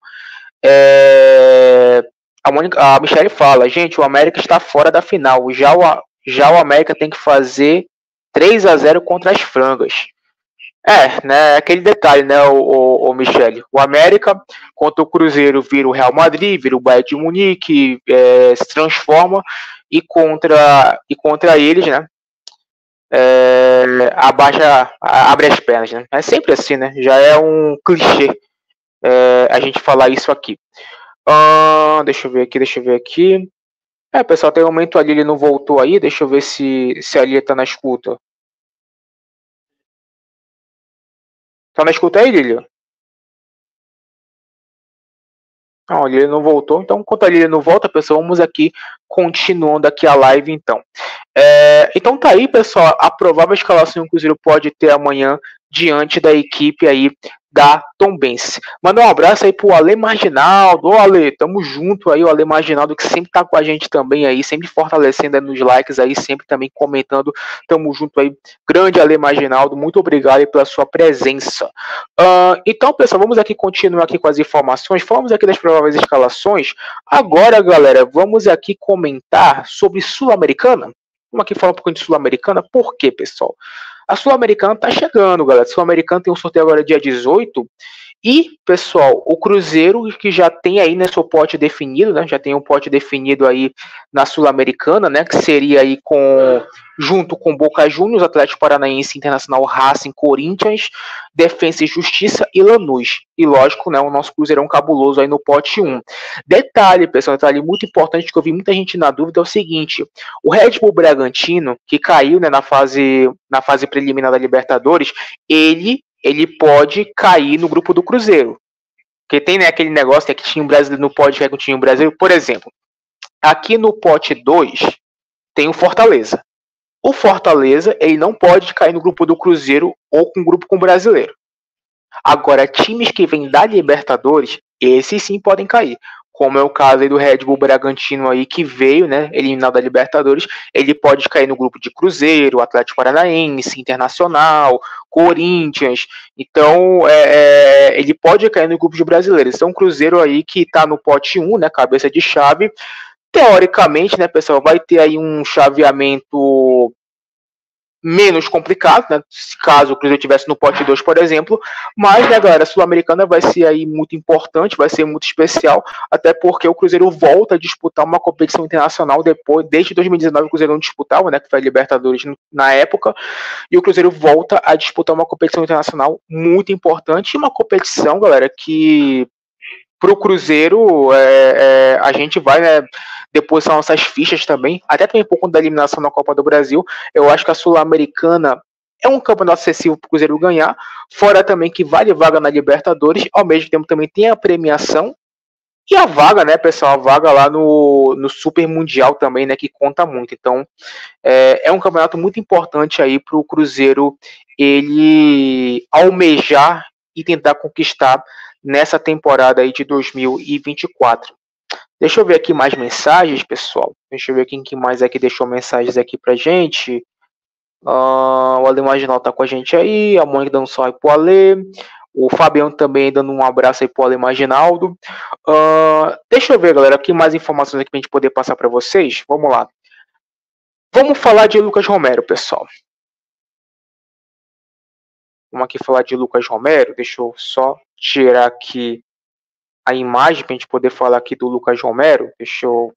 A Michele fala, gente, o América está fora da final. Já o América tem que fazer 3-0 contra as frangas. Né, aquele detalhe, né, o Michele. O América contra o Cruzeiro vira o Real Madrid, vira o Bayern de Munique, se transforma e contra eles, né, abre as pernas, né? É sempre assim, né? Já é um clichê a gente falar isso aqui. Deixa eu ver aqui. Pessoal, tem um momento ali, ele não voltou aí. Deixa eu ver se a Lia tá na escuta. Tá na escuta aí, Lilia? Não, a Lilia não voltou. Então, enquanto a Lilia não volta, pessoal, vamos aqui continuando aqui a live, então. Então tá aí, pessoal, a provável escalação que o Cruzeiro pode ter amanhã diante da equipe aí da Tombense. Manda um abraço aí pro Ale Marginaldo. Ô Ale, tamo junto aí, o Ale Marginaldo que sempre tá com a gente também aí, sempre fortalecendo aí nos likes aí, sempre também comentando. Tamo junto aí, grande Ale Marginaldo, muito obrigado aí pela sua presença. Então, pessoal, vamos aqui continuar aqui com as informações, falamos aqui das prováveis escalações. Agora, galera, vamos aqui comentar sobre Sul-Americana. Vamos aqui falar um pouquinho de Sul-Americana. Por quê, pessoal? A Sul-Americana tá chegando, galera. A Sul-Americana tem um sorteio agora dia 18. E, pessoal, o Cruzeiro, que já tem aí, né, seu pote definido, né? Já tem um pote definido aí na Sul-Americana, né? Que seria aí junto com Boca Juniors, Atlético Paranaense, Internacional, Racing, Corinthians, Defensa e Justiça e Lanús. E, lógico, né, o nosso Cruzeirão cabuloso aí no pote 1. Detalhe, pessoal, detalhe muito importante que eu vi muita gente na dúvida é o seguinte: o Red Bull Bragantino, que caiu, né, na fase preliminar da Libertadores, ele pode cair no grupo do Cruzeiro. Porque tem, né, aquele negócio que tinha um brasileiro no pote, que tinha um brasileiro. Por exemplo, aqui no pote 2 tem o Fortaleza. O Fortaleza, ele não pode cair no grupo do Cruzeiro ou com grupo com o brasileiro. Agora, times que vêm da Libertadores, esses sim podem cair. Como é o caso aí do Red Bull Bragantino aí, que veio, né, eliminado da Libertadores, ele pode cair no grupo de Cruzeiro, Atlético Paranaense, Internacional, Corinthians. Então, ele pode cair no grupo de brasileiros. Então, o Cruzeiro aí que está no pote 1, né, cabeça de chave, teoricamente, né, pessoal, vai ter aí um chaveamento menos complicado, né, caso o Cruzeiro estivesse no pote 2, por exemplo, mas, né, galera, a Sul-Americana vai ser aí muito importante, vai ser muito especial, até porque o Cruzeiro volta a disputar uma competição internacional desde 2019 o Cruzeiro não disputava, né, que foi a Libertadores na época, e o Cruzeiro volta a disputar uma competição internacional muito importante, e uma competição, galera, que pro Cruzeiro, a gente vai, né, depositar nossas fichas também, até também por conta da eliminação na Copa do Brasil. Eu acho que a Sul-Americana é um campeonato acessível para o Cruzeiro ganhar, fora também que vale vaga na Libertadores, ao mesmo tempo também tem a premiação e a vaga, né, pessoal, a vaga lá no Super Mundial também, né, que conta muito. Então, é um campeonato muito importante aí para o Cruzeiro ele almejar e tentar conquistar nessa temporada aí de 2024. Deixa eu ver aqui mais mensagens, pessoal. Deixa eu ver quem que mais é que deixou mensagens aqui pra gente. O Ale Marginal tá com a gente aí. A Mônica dando um salve pro Ale. O Fabiano também dando um abraço aí pro Ale Marginaldo. Deixa eu ver, galera, aqui mais informações aqui pra gente poder passar para vocês. Vamos lá. Vamos falar de Lucas Romero, pessoal. Vamos aqui falar de Lucas Romero. Deixa eu só tirar aqui a imagem para a gente poder falar aqui do Lucas Romero. Deixa eu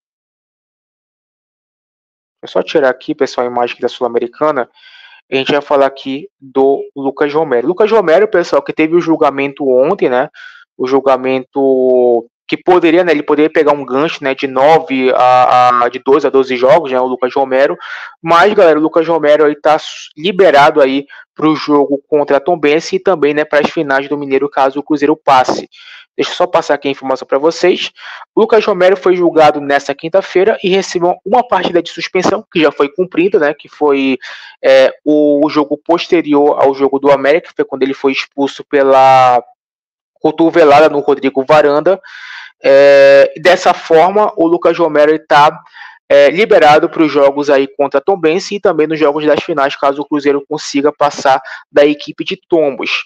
só tirar aqui, pessoal, a imagem aqui da Sul-Americana. A gente vai falar aqui do Lucas Romero. Lucas Romero, pessoal, que teve o julgamento ontem, né? O julgamento que poderia, né? Ele poderia pegar um gancho, né? De 12 a 12 jogos, né? O Lucas Romero. Mas, galera, o Lucas Romero aí tá liberado aí para o jogo contra a Tombense e também, né? Para as finais do Mineiro, caso o Cruzeiro passe. Deixa eu só passar aqui a informação para vocês. O Lucas Romero foi julgado nesta quinta-feira e recebeu uma partida de suspensão, que já foi cumprida, né? Que foi o jogo posterior ao jogo do América, que foi quando ele foi expulso pela cotovelada no Rodrigo Varanda. Dessa forma, o Lucas Romero está liberado para os jogos aí contra a Tombense e também nos jogos das finais, caso o Cruzeiro consiga passar da equipe de Tombos.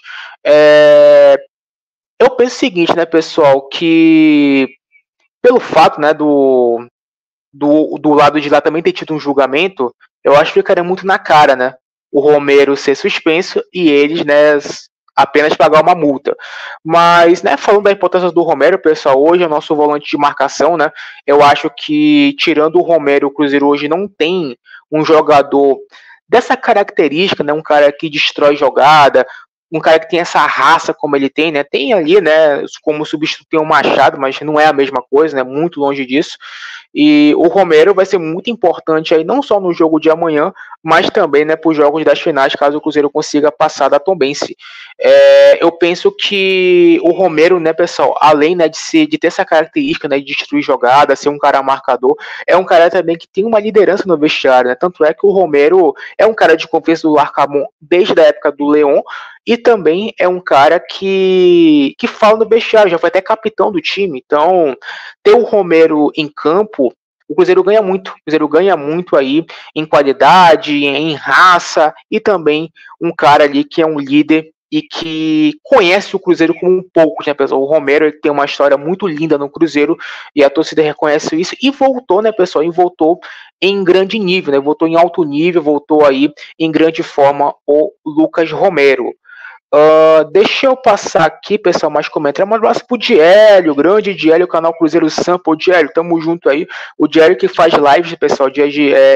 Eu penso o seguinte, né, pessoal, que pelo fato, né, do lado de lá também ter tido um julgamento, eu acho que ficaria muito na cara, né, o Romero ser suspenso e eles, né, apenas pagar uma multa. Mas, né, falando da importância do Romero, pessoal, hoje é o nosso volante de marcação, né, eu acho que tirando o Romero, o Cruzeiro hoje não tem um jogador dessa característica, né, um cara que destrói jogada, um cara que tem essa raça como ele tem, né? Tem ali, né, como substituir o Machado, mas não é a mesma coisa, né? Muito longe disso. E o Romero vai ser muito importante aí, não só no jogo de amanhã, mas também, né, para os jogos das finais, caso o Cruzeiro consiga passar da Tombense. Eu penso que o Romero, né, pessoal, além, né, de ter essa característica, né, de destruir jogada, ser um cara marcador, é um cara também que tem uma liderança no vestiário, né? Tanto é que o Romero é um cara de confiança do Arcamon desde a época do Leão, e também é um cara que fala no vestiário, já foi até capitão do time. Então, ter o Romero em campo, o Cruzeiro ganha muito. O Cruzeiro ganha muito aí em qualidade, em raça, e também um cara ali que é um líder e que conhece o Cruzeiro como um pouco, né, pessoal? O Romero, ele tem uma história muito linda no Cruzeiro e a torcida reconhece isso e voltou, né, pessoal? E voltou em grande nível, né? Voltou em alto nível, voltou aí em grande forma o Lucas Romero. Deixa eu passar aqui, pessoal, mais comentários. Um abraço pro Diélio, grande Diélio, canal Cruzeiro Sampa. Diélio, tamo junto aí. O Diélio que faz lives, pessoal, dia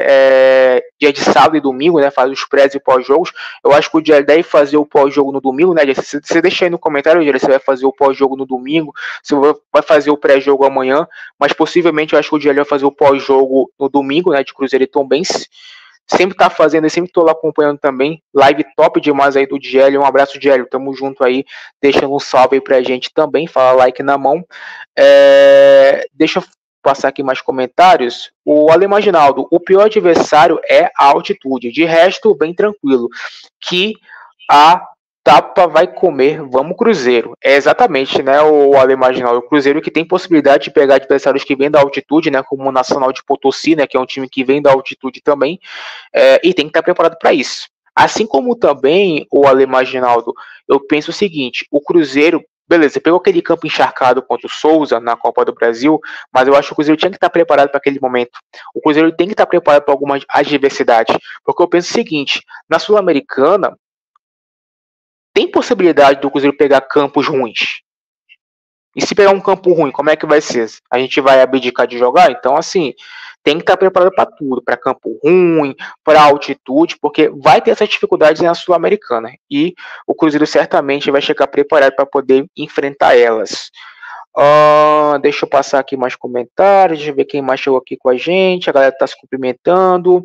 de sábado e domingo, né? Faz os pré e pós-jogos. Eu acho que o Diélio deve fazer o pós-jogo no domingo, né? Você deixa aí no comentário, Diélio, se vai fazer o pós-jogo no domingo, se vai fazer o pré-jogo amanhã, mas possivelmente eu acho que o Diélio vai fazer o pós-jogo no domingo, né? De Cruzeiro e Tombense. Sempre tá fazendo e sempre tô lá acompanhando também. Live top demais aí do Diélio. Um abraço, Diélio. Tamo junto aí. Deixando um salve aí pra gente também. Fala like na mão. Deixa eu passar aqui mais comentários. O Ale Maginaldo. O pior adversário é a altitude. De resto, bem tranquilo. Que a Tapa vai comer, vamos Cruzeiro. É exatamente, né, o Ale Marginal. O Cruzeiro que tem possibilidade de pegar adversários que vêm da altitude, né, como o Nacional de Potosí, né, que é um time que vem da altitude também, e tem que estar preparado para isso. Assim como também o Ale Marginaldo, eu penso o seguinte, o Cruzeiro, beleza, pegou aquele campo encharcado contra o Souza na Copa do Brasil, mas eu acho que o Cruzeiro tinha que estar preparado para aquele momento. O Cruzeiro tem que estar preparado para alguma adversidade, porque eu penso o seguinte, na Sul-Americana, tem possibilidade do Cruzeiro pegar campos ruins. E se pegar um campo ruim, como é que vai ser? A gente vai abdicar de jogar? Então, assim, tem que estar preparado para tudo, para campo ruim, para altitude, porque vai ter essas dificuldades na Sul-Americana. E o Cruzeiro certamente vai chegar preparado para poder enfrentar elas. Deixa eu passar aqui mais comentários, deixa eu ver quem mais chegou aqui com a gente. A galera está se cumprimentando.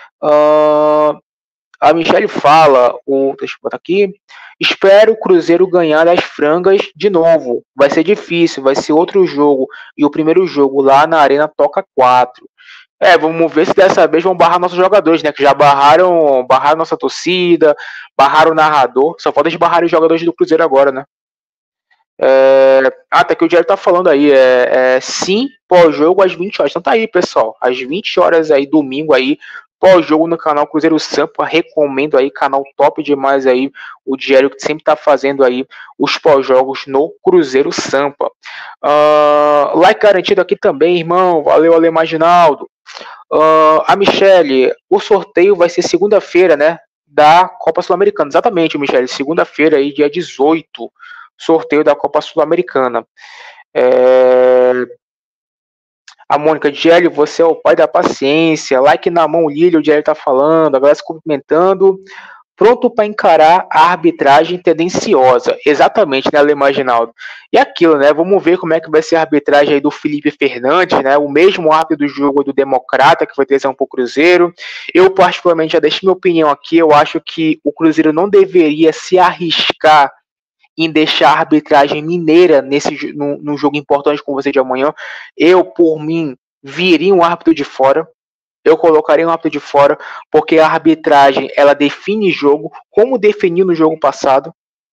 A Michelle fala, deixa eu botar aqui, espero o Cruzeiro ganhar as frangas de novo, vai ser difícil, vai ser outro jogo, e o primeiro jogo lá na Arena toca 4. Vamos ver se dessa vez vão barrar nossos jogadores, né, que já barraram nossa torcida, barraram o narrador, só falta barrar os jogadores do Cruzeiro agora, né. Tá que o Diário tá falando aí, sim, pós-jogo às 20 horas, então tá aí, pessoal, às 20 horas aí, domingo aí, pós-jogo no canal Cruzeiro Sampa, recomendo aí, canal top demais aí, o Diário que sempre tá fazendo aí os pós-jogos no Cruzeiro Sampa. Like garantido aqui também, irmão, valeu, Ale Maginaldo. A Michele, o sorteio vai ser segunda-feira, né, da Copa Sul-Americana, exatamente, Michele, segunda-feira aí, dia 18, sorteio da Copa Sul-Americana. A Mônica, Diélio, você é o pai da paciência. Like na mão, Lílio, o Diélio tá falando. Agora se cumprimentando. Pronto para encarar a arbitragem tendenciosa. Exatamente, né, Ale Maginaldo? E aquilo, né? Vamos ver como é que vai ser a arbitragem aí do Felipe Fernandes, né? O mesmo árbitro do jogo do Democrata, que foi decisão pro Cruzeiro. Eu, particularmente, já deixei minha opinião aqui. Eu acho que o Cruzeiro não deveria se arriscar em deixar a arbitragem mineira num jogo importante com você de amanhã. Eu, por mim, viria um árbitro de fora. Eu colocaria um árbitro de fora, porque a arbitragem, ela define jogo, como definiu no jogo passado.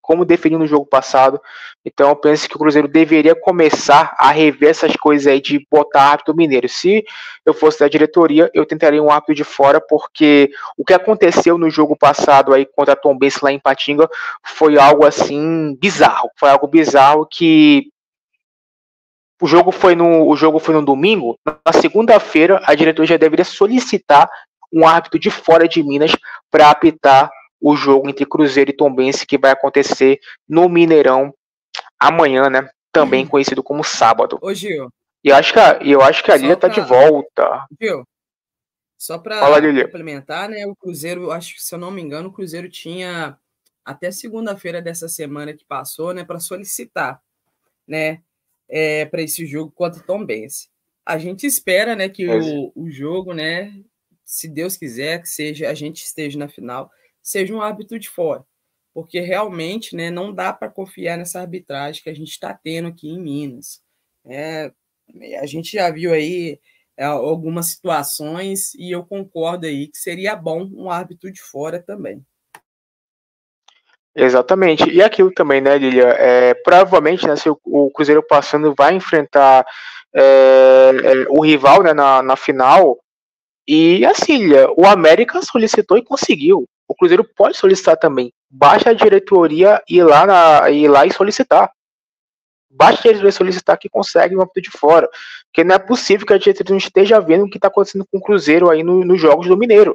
Então eu penso que o Cruzeiro deveria começar a rever essas coisas aí de botar árbitro mineiro. Se eu fosse da diretoria, eu tentaria um árbitro de fora, porque o que aconteceu no jogo passado aí contra a Tombense lá em Patinga foi algo assim bizarro. Foi algo bizarro que o jogo foi no domingo. Na segunda-feira, a diretoria já deveria solicitar um árbitro de fora de Minas para apitar o jogo entre Cruzeiro e Tombense, que vai acontecer no Mineirão amanhã, né? Também conhecido como sábado. Ô, Gil. E eu acho que a Lília tá de volta. Gil, só para complementar, né? O Cruzeiro, acho que, se eu não me engano, o Cruzeiro tinha até segunda-feira dessa semana que passou, né, para solicitar, né, para esse jogo contra o Tombense. A gente espera, né, que o jogo, né, se Deus quiser, que a gente esteja na final, seja um árbitro de fora, porque realmente, né, não dá para confiar nessa arbitragem que a gente está tendo aqui em Minas. A gente já viu aí algumas situações e eu concordo aí que seria bom um árbitro de fora também. Exatamente. E aquilo também, né, Lilia? Provavelmente, né, se o Cruzeiro passando vai enfrentar o rival, né, na final. E assim, Lilia, o América solicitou e conseguiu. O Cruzeiro pode solicitar também. Basta a diretoria ir lá e solicitar. Basta a diretoria solicitar que consegue um árbitro de fora. Porque não é possível que a diretoria não esteja vendo o que está acontecendo com o Cruzeiro aí nos jogos do Mineiro.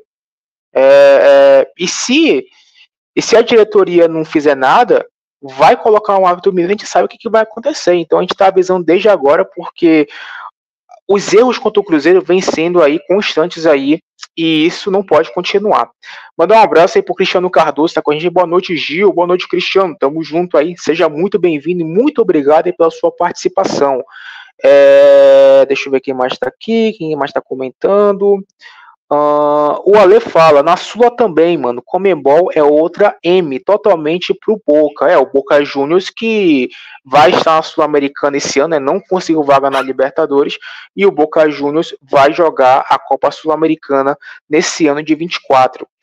E se a diretoria não fizer nada, vai colocar um árbitro mineiro, a gente sabe o que vai acontecer. Então a gente está avisando desde agora, porque os erros contra o Cruzeiro vêm sendo aí constantes aí, e isso não pode continuar. Mandar um abraço aí pro Cristiano Cardoso, tá com a gente. Boa noite, Gil. Boa noite, Cristiano. Tamo junto aí. Seja muito bem-vindo e muito obrigado aí pela sua participação. Deixa eu ver quem mais tá aqui, quem mais tá comentando. O Ale fala, na Sula também, mano, Conmebol é outra M, totalmente pro Boca, o Boca Juniors que vai estar na Sul-Americana esse ano, não conseguiu vaga na Libertadores, e o Boca Juniors vai jogar a Copa Sul-Americana nesse ano de 24.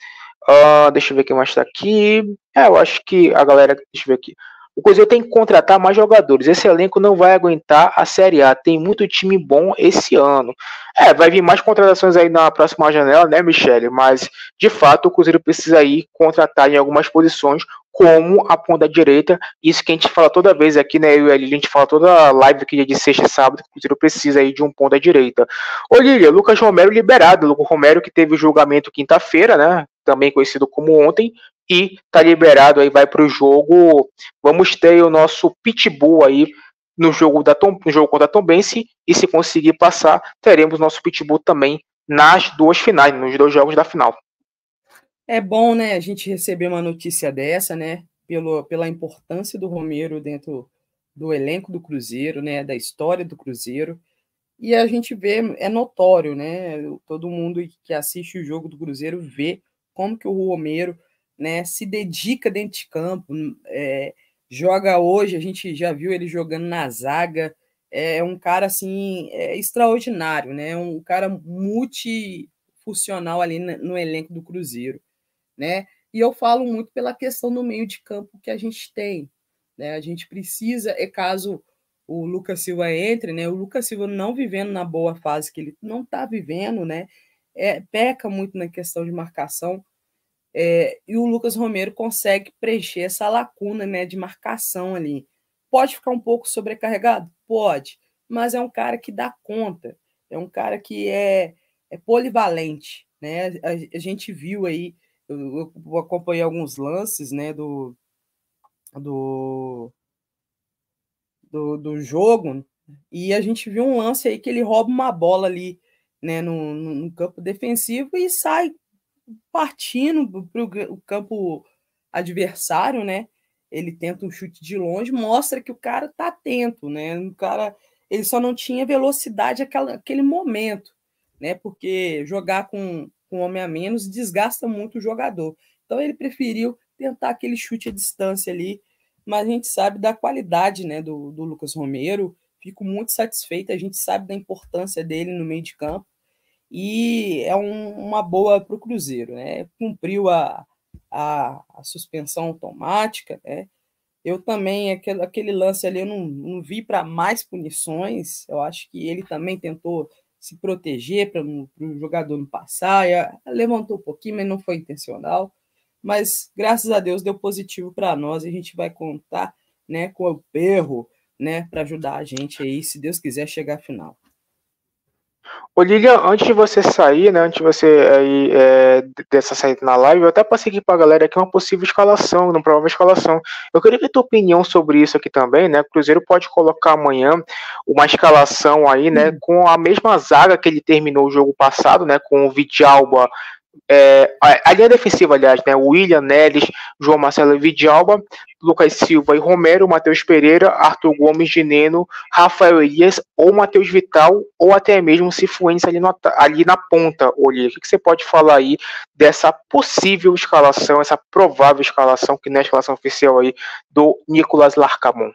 Deixa eu ver quem mais tá aqui. Eu acho que a galera. Deixa eu ver aqui. O Cruzeiro tem que contratar mais jogadores. Esse elenco não vai aguentar a Série A. Tem muito time bom esse ano. Vai vir mais contratações aí na próxima janela, né, Michele? Mas, de fato, o Cruzeiro precisa ir contratar em algumas posições, como a ponta direita. Isso que a gente fala toda vez aqui, né? Eu e a Lili, a gente fala toda live aqui de sexta e sábado, que o Cruzeiro precisa aí de um ponta direita. Ô, Lili, Lucas Romero liberado. Lucas Romero que teve o julgamento quinta-feira, né? Também conhecido como ontem, e tá liberado aí, vai pro jogo. Vamos ter o nosso Pitbull aí no jogo contra a Tombense, e se conseguir passar, teremos nosso Pitbull também nas duas finais, nos dois jogos da final. É bom, né, a gente receber uma notícia dessa, né, pela importância do Romero dentro do elenco do Cruzeiro, né, da história do Cruzeiro. E a gente vê, é notório, né, todo mundo que assiste o jogo do Cruzeiro vê como que o Romero, né, se dedica dentro de campo, joga hoje, a gente já viu ele jogando na zaga, é um cara, assim, extraordinário, né, um cara multifuncional ali no elenco do Cruzeiro, né, e eu falo muito pela questão do meio de campo que a gente tem, né, a gente precisa, caso o Lucas Silva entre, né? O Lucas Silva não vivendo na boa fase que ele não está vivendo, né? Peca muito na questão de marcação, e o Lucas Romero consegue preencher essa lacuna, né, de marcação ali. Pode ficar um pouco sobrecarregado? Pode, mas é um cara que dá conta, é um cara que é polivalente, né? A gente viu aí, eu acompanhei alguns lances, né, do, do jogo, e a gente viu um lance aí que ele rouba uma bola ali, né, no campo defensivo e sai partindo para o campo adversário, né? Ele tenta um chute de longe, mostra que o cara tá atento, né? O cara, ele só não tinha velocidade aquele momento, né? Porque jogar com um homem a menos desgasta muito o jogador. Então ele preferiu tentar aquele chute à distância ali, mas a gente sabe da qualidade, né, do Lucas Romero. Fico muito satisfeito, a gente sabe da importância dele no meio de campo e é uma boa para o Cruzeiro, né? Cumpriu a suspensão automática, né? Eu também, aquele lance ali, eu não vi para mais punições. Eu acho que ele também tentou se proteger para o jogador não passar. Levantou um pouquinho, mas não foi intencional. Mas, graças a Deus, deu positivo para nós. E a gente vai contar, né, com o Perro, né, para ajudar a gente aí, se Deus quiser, chegar à final. Ô Lilian, antes de você sair, né, antes de você aí, dessa saída na live, eu até passei aqui pra galera aqui uma possível escalação, uma provável escalação. Eu queria ver tua opinião sobre isso aqui também, né? O Cruzeiro pode colocar amanhã uma escalação aí, né, com a mesma zaga que ele terminou o jogo passado, né, com o Vidalba, a linha defensiva, aliás, né? William, Neres, João Marcelo Vidalba, Lucas Silva e Romero, Matheus Pereira, Arthur Gomes de Neno, Rafael Elias ou Matheus Vital, ou até mesmo Cifuentes ali na ponta, Olívia. O que você pode falar aí dessa possível escalação, essa provável escalação, que não é a escalação oficial aí, do Nicolas Larcamon?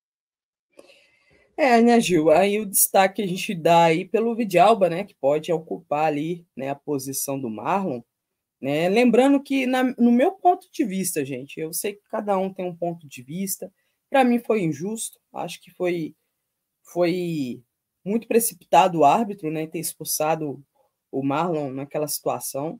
Né, Gil? Aí o destaque a gente dá aí pelo Vidalba, né? Que pode ocupar ali, né, a posição do Marlon, né? Lembrando que, no meu ponto de vista, gente, eu sei que cada um tem um ponto de vista. Para mim foi injusto. Acho que foi muito precipitado o árbitro, né? Ter expulsado o Marlon naquela situação.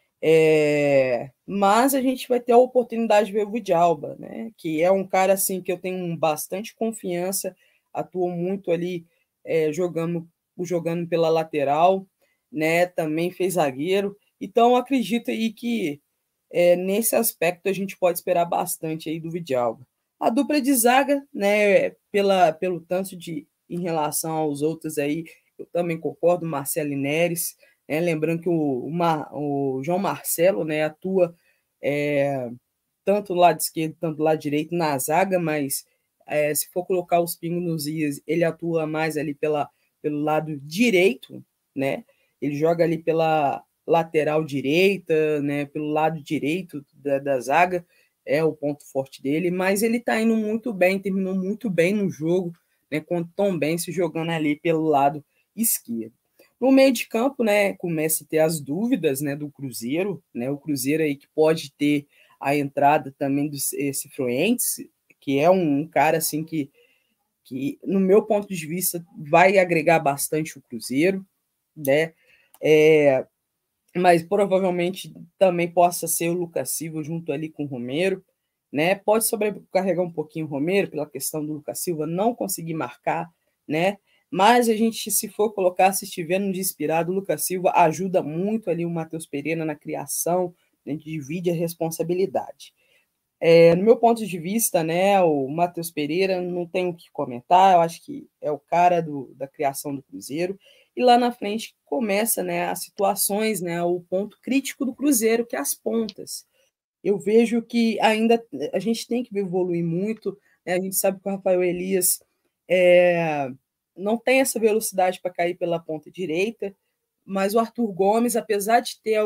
Mas a gente vai ter a oportunidade de ver o Vidalba, né? Que é um cara assim que eu tenho bastante confiança, atuou muito ali jogando pela lateral, né? Também fez zagueiro. Então acredito aí que nesse aspecto a gente pode esperar bastante aí do Vidalba. A dupla de zaga, né? Pelo tanto em relação aos outros aí, eu também concordo, Marcelo Neres. Lembrando que o João Marcelo, né, atua tanto do lado esquerdo quanto do lado direito na zaga, mas se for colocar os pingos nos is, ele atua mais ali pelo lado direito, né? Ele joga ali pela lateral direita, né? Pelo lado direito da zaga, é o ponto forte dele, mas ele está indo muito bem, terminou muito bem no jogo, né? Com o Tombense jogando ali pelo lado esquerdo. No meio de campo, né, começa a ter as dúvidas, né, do Cruzeiro, né, o Cruzeiro aí que pode ter a entrada também do Cifuentes, que é um cara assim que, no meu ponto de vista, vai agregar bastante o Cruzeiro, né? Mas provavelmente também possa ser o Lucas Silva junto ali com o Romero, né? Pode sobrecarregar um pouquinho o Romero pela questão do Lucas Silva não conseguir marcar, né? Mas a gente, se for colocar, se estiver no inspirado, o Lucas Silva ajuda muito ali o Matheus Pereira na criação, a gente divide a responsabilidade. No meu ponto de vista, né, o Matheus Pereira não tem o que comentar, eu acho que é o cara da criação do Cruzeiro, e lá na frente começa, né, as situações, né, o ponto crítico do Cruzeiro, que é as pontas. Eu vejo que ainda a gente tem que evoluir muito, né, a gente sabe que o Rafael Elias não tem essa velocidade para cair pela ponta direita, mas o Arthur Gomes, apesar de ter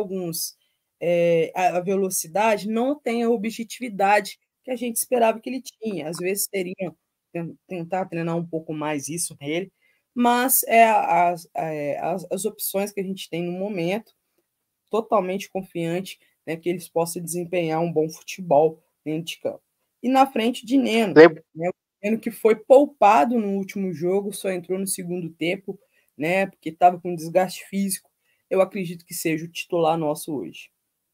a velocidade, não tem a objetividade que a gente esperava que ele tinha. Às vezes teriam tentar treinar um pouco mais isso nele, mas as opções que a gente tem no momento, totalmente confiante, né, que eles possam desempenhar um bom futebol dentro de campo. E na frente de Neno, né, o Neno que foi poupado no último jogo, só entrou no segundo tempo, né, porque estava com desgaste físico. Eu acredito que seja o titular nosso hoje.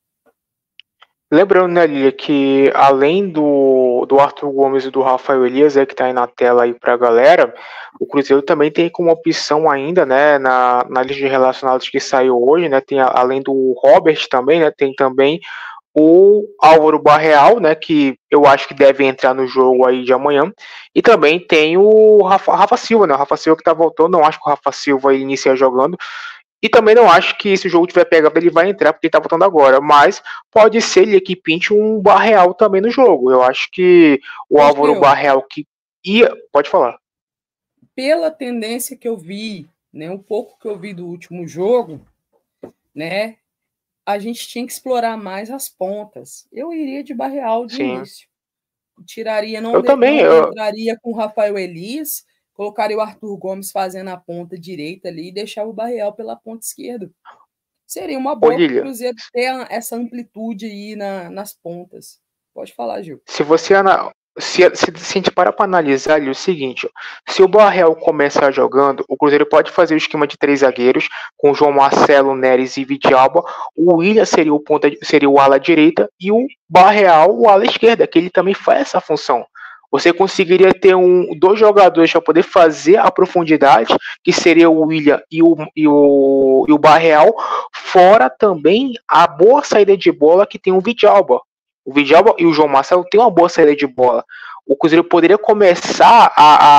Lembrando, né, Lia, que além do Arthur Gomes e do Rafael Elias, que está aí na tela aí para a galera, o Cruzeiro também tem como opção ainda, né, na lista de relacionados que saiu hoje, né, tem além do Robert também, né, tem também o Álvaro Barreal, né, que eu acho que deve entrar no jogo aí de amanhã, e também tem o Rafa Silva, né, o Rafa Silva que está voltando, não acho que o Rafa Silva inicia jogando, e também não acho que se o jogo tiver pegado ele vai entrar porque ele tá voltando agora. Mas pode ser ele que pinte um Barreal também no jogo. Eu acho que o Álvaro Barreal que ia. Pode falar. Pela tendência que eu vi, né, um pouco que eu vi do último jogo, né, a gente tinha que explorar mais as pontas. Eu iria de Barreal de início. Tiraria, não entraria com o Rafael Elias, colocaria o Arthur Gomes fazendo a ponta direita ali e deixava o Barreal pela ponta esquerda. Seria uma boa para o Cruzeiro ter essa amplitude aí nas pontas. Pode falar, Gil. Se a gente parar para analisar ali o seguinte, ó, se o Barreal começar jogando, o Cruzeiro pode fazer o esquema de 3 zagueiros, com João Marcelo, Neres e Vidalba, o William seria o ala direita e o Barreal o ala esquerda, que ele também faz essa função. Você conseguiria ter dois jogadores para poder fazer a profundidade, que seria o William e o Barreal, fora também a boa saída de bola que tem o Vidalba. O Vidalba e o João Marcelo têm uma boa saída de bola. O Cruzeiro poderia começar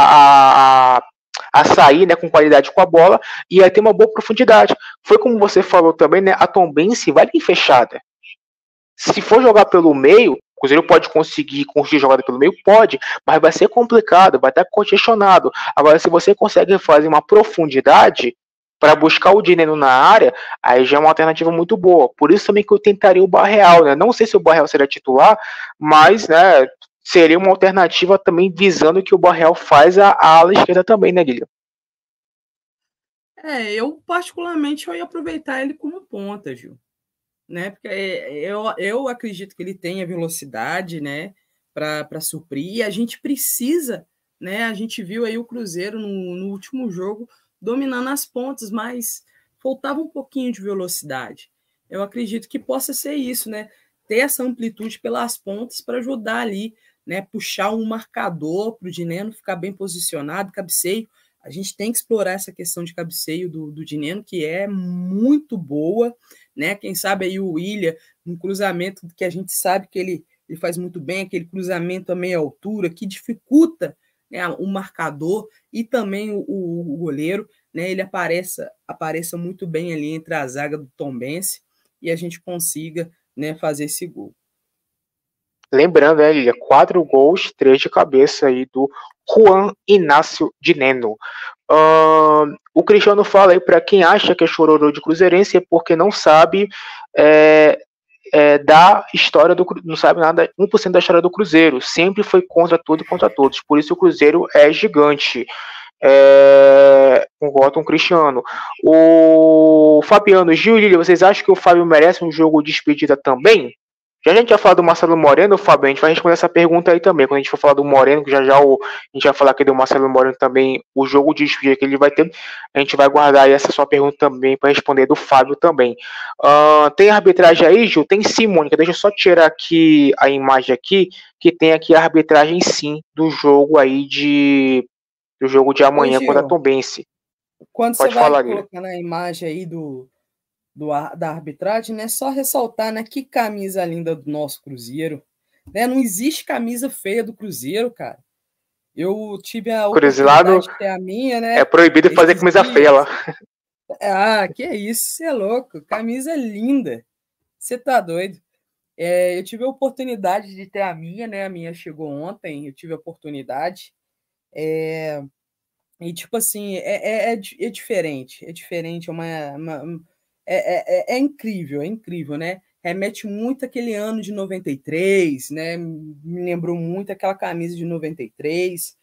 a sair, né, com qualidade com a bola e a ter uma boa profundidade. Foi como você falou também, né, a Tombense vai bem fechada. Se for jogar pelo meio, o Cruzeiro pode conseguir construir jogada pelo meio? Pode, mas vai ser complicado, vai estar congestionado. Agora, se você consegue fazer uma profundidade para buscar o dinheiro na área, aí já é uma alternativa muito boa. Por isso também que eu tentaria o Barreal, né? Não sei se o Barreal será titular, mas, né, seria uma alternativa também visando que o Barreal faz a ala esquerda também, né, Guilherme? Eu particularmente eu ia aproveitar ele como ponta, Gil. Né? Porque eu acredito que ele tenha velocidade, né, para suprir, e a gente precisa, né? A gente viu aí o Cruzeiro no último jogo dominando as pontas, mas faltava um pouquinho de velocidade. Eu acredito que possa ser isso, né? Ter essa amplitude pelas pontas para ajudar ali, né? Puxar um marcador para o Dineno ficar bem posicionado, cabeceio. A gente tem que explorar essa questão de cabeceio do Dineno, que é muito boa, né? Quem sabe aí o William, um cruzamento que a gente sabe que ele faz muito bem, aquele cruzamento a meia altura, que dificulta, né, o marcador e também o goleiro, né? Ele apareça muito bem ali entre a zaga do Tombense e a gente consiga, né, fazer esse gol. Lembrando, né, Lilia, 4 gols, 3 de cabeça aí do Juan Inácio Dineno. O Cristiano fala aí para quem acha que é chororô de cruzeirense é porque não sabe da história não sabe nada, 1% da história do Cruzeiro. Sempre foi contra tudo e contra todos. Por isso o Cruzeiro é gigante. Concordo com o Cristiano. O Fabiano, Gil e Lília, vocês acham que o Fábio merece um jogo de despedida também? Já a gente vai falar do Marcelo Moreno, Fábio, a gente vai responder essa pergunta aí também. Quando a gente for falar do Moreno, que já a gente vai falar aqui do Marcelo Moreno também, o jogo de despedida que ele vai ter, a gente vai guardar aí essa sua pergunta também para responder do Fábio também. Tem arbitragem aí, Gil? Tem sim, Mônica. Deixa eu só tirar aqui a imagem aqui, que tem aqui a arbitragem sim do jogo aí do jogo de Ô, amanhã contra a Gil, Tombense. quando você Pode vai falar, Lília. colocando a imagem aí da arbitragem, né? Só ressaltar, né? Que camisa linda do nosso Cruzeiro. Né? Não existe camisa feia do Cruzeiro, cara. Eu tive a Cruzilado oportunidade de ter a minha, é né? proibido fazer Esses camisa feia lá. dias. Ah, que isso, você é louco. Camisa linda. Você tá doido. Eu tive a oportunidade de ter a minha, né? A minha chegou ontem, eu tive a oportunidade. E, tipo assim, é diferente. É diferente, é incrível, né? Remete muito àquele ano de 93, né? Me lembrou muito aquela camisa de 93.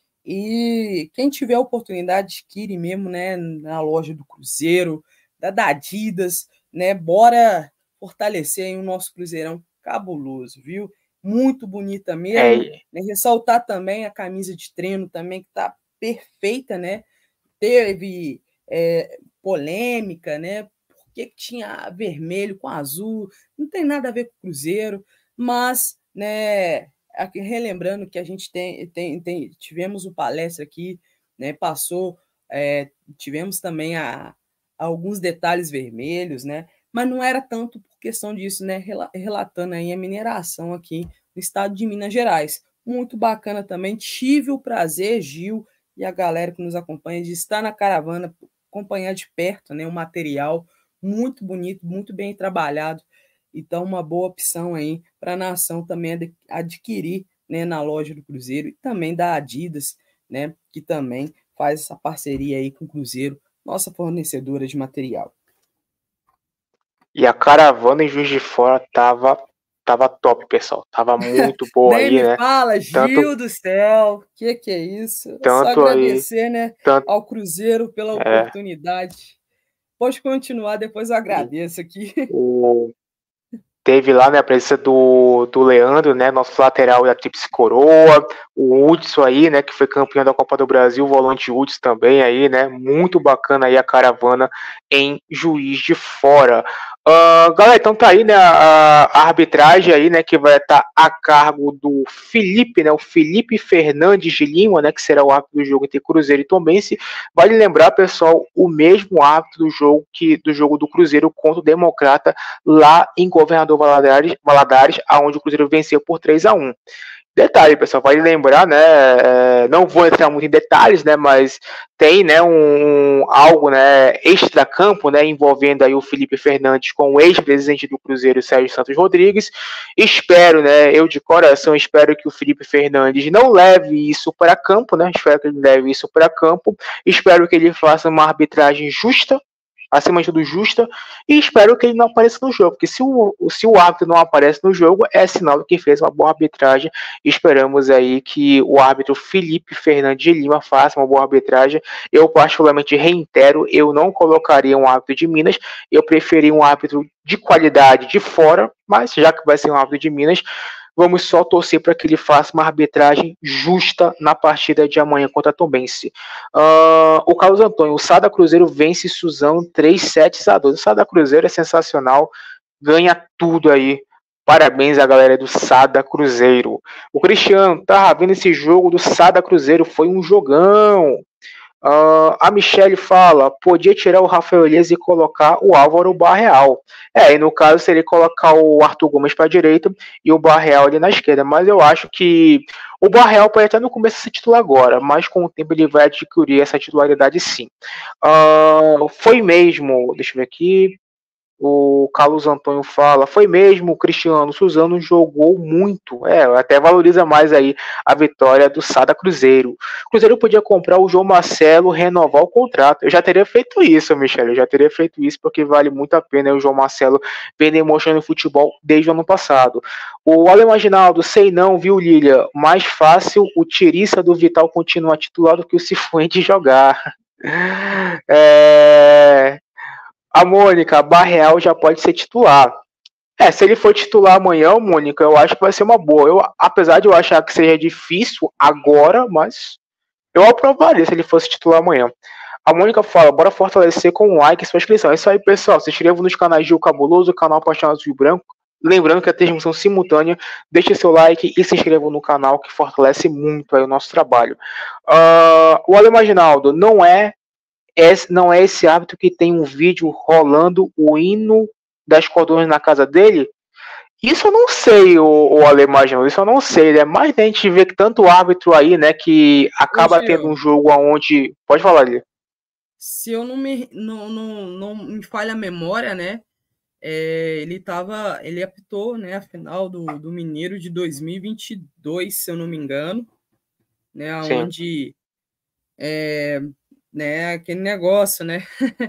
E quem tiver a oportunidade, adquire mesmo, né? Na loja do Cruzeiro, da Adidas, né? Bora fortalecer aí o nosso Cruzeirão cabuloso, viu? Muito bonita mesmo. É, Né? Ressaltar também a camisa de treino também, que tá perfeita, né? Teve polêmica, né? Porque tinha vermelho com azul, não tem nada a ver com o Cruzeiro, mas, né? Aqui, relembrando que a gente tivemos uma palestra aqui, né? Tivemos também alguns detalhes vermelhos, né? Mas não era tanto por questão disso, né? Relatando aí a mineração aqui no estado de Minas Gerais. Muito bacana também. Tive o prazer, Gil, e a galera que nos acompanha, de estar na caravana, acompanhar de perto, né, um material muito bonito, muito bem trabalhado. Então, uma boa opção aí para a nação também adquirir, né, na loja do Cruzeiro, e também da Adidas, né, que também faz essa parceria aí com o Cruzeiro, nossa fornecedora de material. E a caravana em Juiz de Fora tava top, pessoal. Tava muito boa Nem aí, me né? fala, Tanto, Gil do céu, que é isso? É só tanto aí, agradecer, né, tanto, ao Cruzeiro pela é, oportunidade. Pode continuar, depois eu agradeço aqui. o, teve lá, né, a presença do Leandro, né, nosso lateral da Tríplice Coroa, o Hudson aí, né, que foi campeão da Copa do Brasil, o volante Hudson também aí, né, muito bacana aí a caravana em Juiz de Fora. Galera, então tá aí, né, a arbitragem aí, né, que vai estar a cargo do Felipe, né, o Felipe Fernandes de Lima, né, que será o árbitro do jogo entre Cruzeiro e Tombense. Vale lembrar, pessoal, o mesmo árbitro do jogo do Cruzeiro contra o Democrata lá em Governador Valadares, aonde o Cruzeiro venceu por 3-1. Detalhe, pessoal, vale lembrar, né? Não vou entrar muito em detalhes, né? Mas tem, né, algo, né, extra-campo, né, envolvendo aí o Felipe Fernandes com o ex-presidente do Cruzeiro, Sérgio Santos Rodrigues. Espero, né? Eu de coração espero que o Felipe Fernandes não leve isso para campo, né? Espero que ele leve isso para campo. Espero que ele faça uma arbitragem justa, acima de tudo justa, e espero que ele não apareça no jogo, porque se o árbitro não aparece no jogo, é sinal de que fez uma boa arbitragem. Esperamos aí que o árbitro Felipe Fernandes de Lima faça uma boa arbitragem. Eu particularmente reitero, eu não colocaria um árbitro de Minas, eu preferi um árbitro de qualidade de fora, mas já que vai ser um árbitro de Minas, vamos só torcer para que ele faça uma arbitragem justa na partida de amanhã contra a Tombense. O Carlos Antônio, o Sada Cruzeiro vence Suzão 3-7-2. O Sada Cruzeiro é sensacional, ganha tudo aí. Parabéns à galera do Sada Cruzeiro. O Cristiano, tá vendo esse jogo do Sada Cruzeiro? Foi um jogão. A Michelle fala, podia tirar o Rafael Elias e colocar o Álvaro Barreal. E no caso seria colocar o Arthur Gomes para a direita e o Barreal ali na esquerda. Mas eu acho que o Barreal pode até não começar a ser titular agora, mas com o tempo ele vai adquirir essa titularidade sim. Foi mesmo, deixa eu ver aqui. O Carlos Antônio fala, foi mesmo, o Cristiano Suzano jogou muito, até valoriza mais aí a vitória do Sada Cruzeiro. O Cruzeiro podia comprar o João Marcelo, renovar o contrato. Eu já teria feito isso, Michele, eu já teria feito isso porque vale muito a pena o João Marcelo vem demonstrando futebol desde o ano passado. O Alemanginaldo, sei não, viu, Lilia? Mais fácil o Tirissa do Vital continuar titular do que o Cifuentes jogar. A Mônica, Barreal já pode ser titular. Se ele for titular amanhã, Mônica, eu acho que vai ser uma boa. Apesar de eu achar que seja difícil agora, mas eu aprovaria se ele fosse titular amanhã. A Mônica fala, bora fortalecer com um like e sua inscrição. É isso aí, pessoal. Se inscrevam nos canais Gil Cabuloso, canal Apaixonados de Branco. Lembrando que a transmissão simultânea, deixe seu like e se inscrevam no canal, que fortalece muito aí o nosso trabalho. O Alemanginaldo, não é esse árbitro que tem um vídeo rolando o hino das cordões na casa dele? Isso eu não sei, o Alemanginaldo, isso eu não sei, né? Mas a gente vê que tanto árbitro aí, né, que acaba tendo um jogo onde... Pode falar ali. Se eu não me falha a memória, né? Ele apitou, né, a final do Mineiro de 2022, se eu não me engano, né, onde né, aquele negócio, né,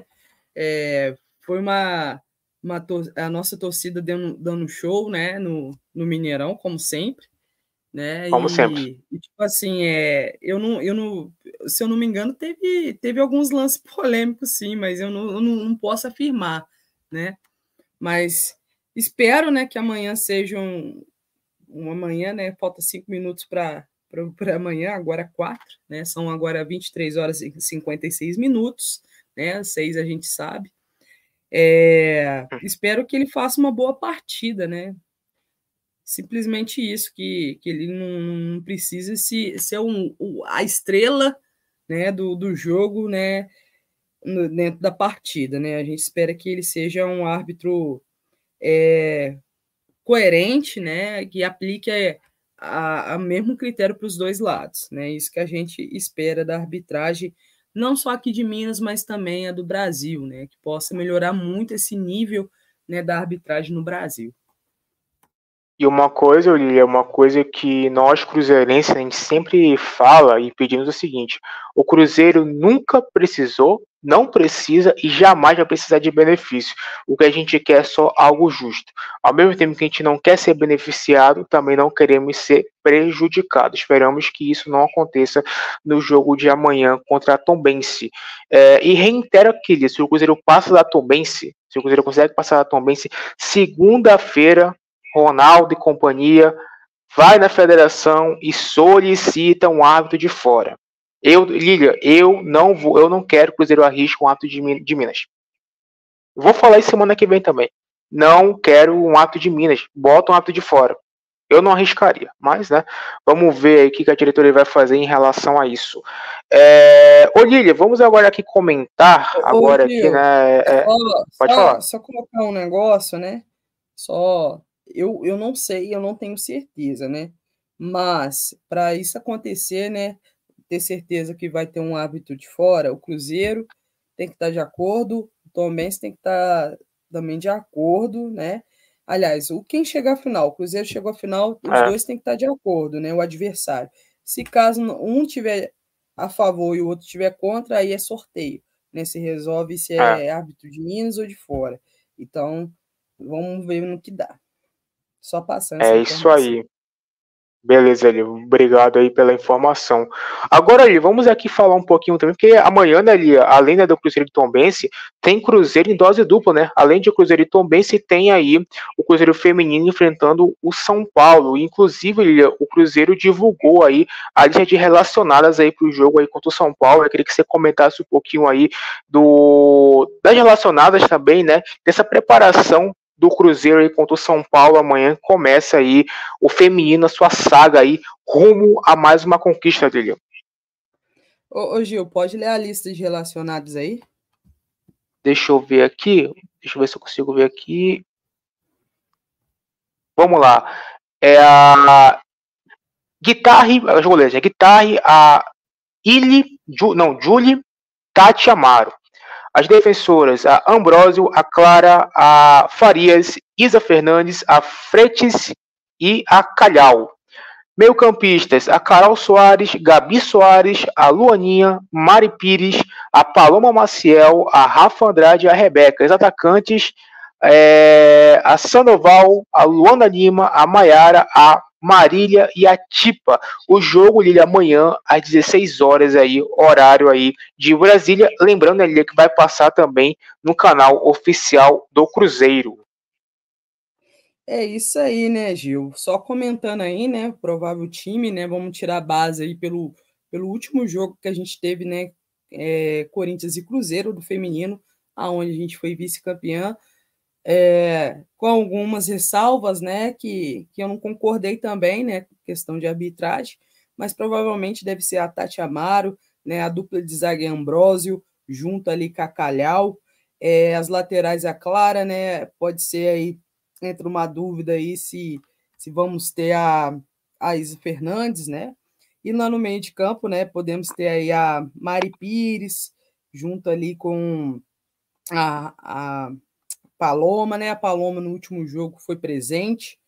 foi a nossa torcida dando show, né, no Mineirão, como sempre, né, como sempre. E tipo assim, eu não, se eu não me engano, teve alguns lances polêmicos, sim, mas eu não posso afirmar, né, mas espero, né, que amanhã seja uma manhã, né, falta 5 minutos para amanhã, agora 4, né, são agora 23 horas e 56 minutos, né, 6 a gente sabe. Espero que ele faça uma boa partida, né, simplesmente isso, que ele não precisa ser a estrela, né, do jogo, né, dentro da partida, né, a gente espera que ele seja um árbitro coerente, né, que aplique a mesmo critério para os dois lados, né, isso que a gente espera da arbitragem, não só aqui de Minas, mas também a do Brasil, né, que possa melhorar muito esse nível, né, da arbitragem no Brasil. E uma coisa, Olívia, uma coisa que nós cruzeirenses a gente sempre fala e pedimos o seguinte: o Cruzeiro nunca precisou, não precisa e jamais vai precisar de benefício. O que a gente quer é só algo justo. Ao mesmo tempo que a gente não quer ser beneficiado, também não queremos ser prejudicados. Esperamos que isso não aconteça no jogo de amanhã contra a Tombense. E reitero aqui, se o Cruzeiro passa da Tombense, se o Cruzeiro consegue passar da Tombense, segunda-feira Ronaldo e companhia vai na federação e solicita um árbitro de fora. Lilia, eu não quero que o Cruzeiro arrisque um árbitro de Minas. Vou falar isso semana que vem também. Não quero um árbitro de Minas. Bota um árbitro de fora. Eu não arriscaria, mas, né, vamos ver aí o que a diretoria vai fazer em relação a isso. Lilia, vamos agora aqui comentar, agora Gil, aqui, né, pode falar. Só colocar um negócio, né, eu não sei, eu não tenho certeza, né, mas para isso acontecer, né, ter certeza que vai ter um árbitro de fora, o Cruzeiro tem que estar de acordo, o Tombense tem que estar também de acordo, né, aliás, quem chegar à final, o Cruzeiro chegou à final, os dois têm que estar de acordo, né, o adversário. Se caso um tiver a favor e o outro tiver contra, aí é sorteio, né, se resolve se é árbitro de Minas ou de fora. Então, vamos ver no que dá. Só passando essa informação. É isso aí. Beleza, Eli. Obrigado aí pela informação. Agora, Eli, vamos aqui falar um pouquinho também, porque amanhã, né, Eli, além do Cruzeiro e Tombense, tem Cruzeiro em dose dupla, né? Além de Cruzeiro e Tombense, tem aí o Cruzeiro feminino enfrentando o São Paulo. Inclusive, Eli, o Cruzeiro divulgou aí a lista de relacionadas aí para o jogo aí contra o São Paulo. Eu queria que você comentasse um pouquinho aí das relacionadas também, né? Dessa preparação do Cruzeiro aí contra o São Paulo. Amanhã começa aí o feminino, a sua saga aí, rumo a mais uma conquista dele. Ô Gil, pode ler a lista de relacionados aí? Deixa eu ver aqui, deixa eu ver se eu consigo ver aqui. Vamos lá. A Guitarre, a Julie, Tati Amaro. As defensoras, a Ambrósio, a Clara, a Farias, Isa Fernandes, a Fretes e a Calhau. Meio-campistas, a Carol Soares, Gabi Soares, a Luaninha, Mari Pires, a Paloma Maciel, a Rafa Andrade e a Rebeca. Os atacantes, a Sandoval, a Luana Lima, a Maiara, a Marília e a Tipa. O jogo, Lília, amanhã às 16 horas aí, horário aí de Brasília. Lembrando, Lília, que vai passar também no canal oficial do Cruzeiro. É isso aí, né, Gil? Só comentando aí, né, o provável time, né, vamos tirar a base aí pelo último jogo que a gente teve, né, Corinthians e Cruzeiro do feminino, aonde a gente foi vice-campeã, com algumas ressalvas, né, que eu não concordei também, né, questão de arbitragem, mas provavelmente deve ser a Tati Amaro, né, a dupla de zaga Ambrósio, junto ali com a Calhau, as laterais a Clara, né, pode ser aí, entra uma dúvida aí se vamos ter a Isa Fernandes, né, e lá no meio de campo, né, podemos ter aí a Mari Pires, junto ali com a Paloma, né? A Paloma no último jogo foi presente.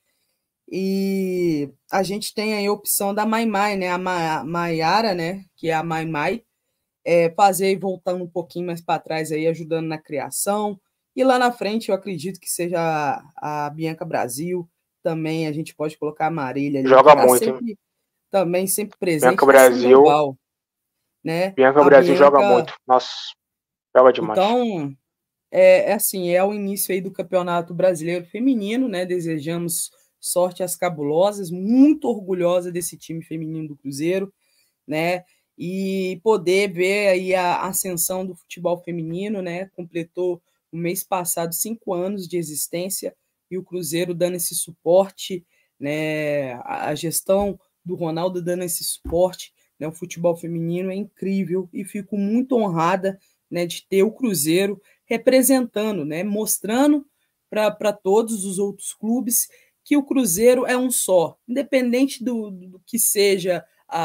E a gente tem aí a opção da Maimai, né? A Maiara, né? Que é a Maimai, fazer e voltando um pouquinho mais para trás aí, ajudando na criação. E lá na frente, eu acredito que seja a Bianca Brasil. Também a gente pode colocar a Marília ali, que Joga está muito, sempre, também sempre presente, Bianca e a Brasil. Sandoval, né? Bianca A Brasil joga Bianca. muito. Nossa, joga demais. Então, assim, é o início aí do Campeonato Brasileiro Feminino, né? Desejamos sorte às cabulosas, muito orgulhosa desse time feminino do Cruzeiro, né? E poder ver aí a ascensão do futebol feminino, né? Completou o mês passado 5 anos de existência e o Cruzeiro dando esse suporte, né? A gestão do Ronaldo dando esse suporte, né? O futebol feminino é incrível e fico muito honrada, né, de ter o Cruzeiro representando, né, mostrando para todos os outros clubes que o Cruzeiro é um só, independente do que seja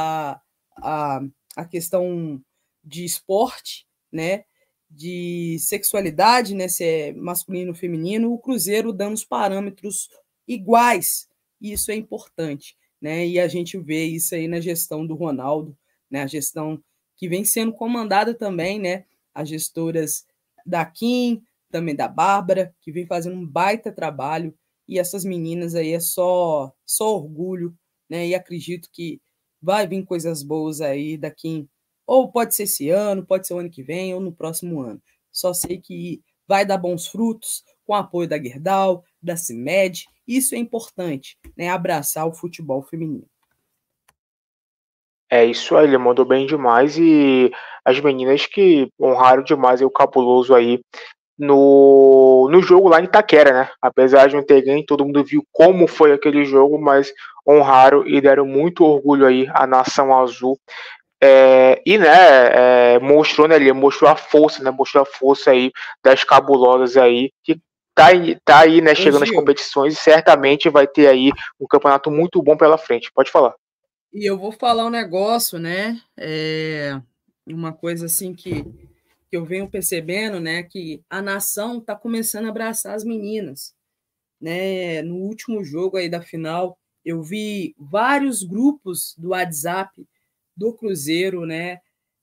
a, a questão de esporte, né, de sexualidade, né, se é masculino ou feminino, o Cruzeiro dando os parâmetros iguais, e isso é importante, né, e a gente vê isso aí na gestão do Ronaldo, né, a gestão que vem sendo comandada também, né, as gestoras da Kim, também da Bárbara, que vem fazendo um baita trabalho, e essas meninas aí é só orgulho, né? E acredito que vai vir coisas boas aí daqui, ou pode ser esse ano, pode ser o ano que vem, ou no próximo ano. Só sei que vai dar bons frutos com o apoio da Gerdau, da CIMED, isso é importante, né? Abraçar o futebol feminino. É isso aí, ele mandou bem demais e as meninas que honraram demais o cabuloso aí no jogo lá em Itaquera, né? Apesar de não ter ganho, todo mundo viu como foi aquele jogo, mas honraram e deram muito orgulho aí à nação azul. E né, mostrou, né, ele mostrou a força, né? Mostrou a força aí das cabulosas aí, que tá aí, né, chegando nas Gil, competições e certamente vai ter aí um campeonato muito bom pela frente. Pode falar. e eu vou falar um negócio, né? Uma coisa assim que eu venho percebendo, né, que a nação está começando a abraçar as meninas, né? No último jogo aí da final, eu vi vários grupos do WhatsApp do Cruzeiro, né,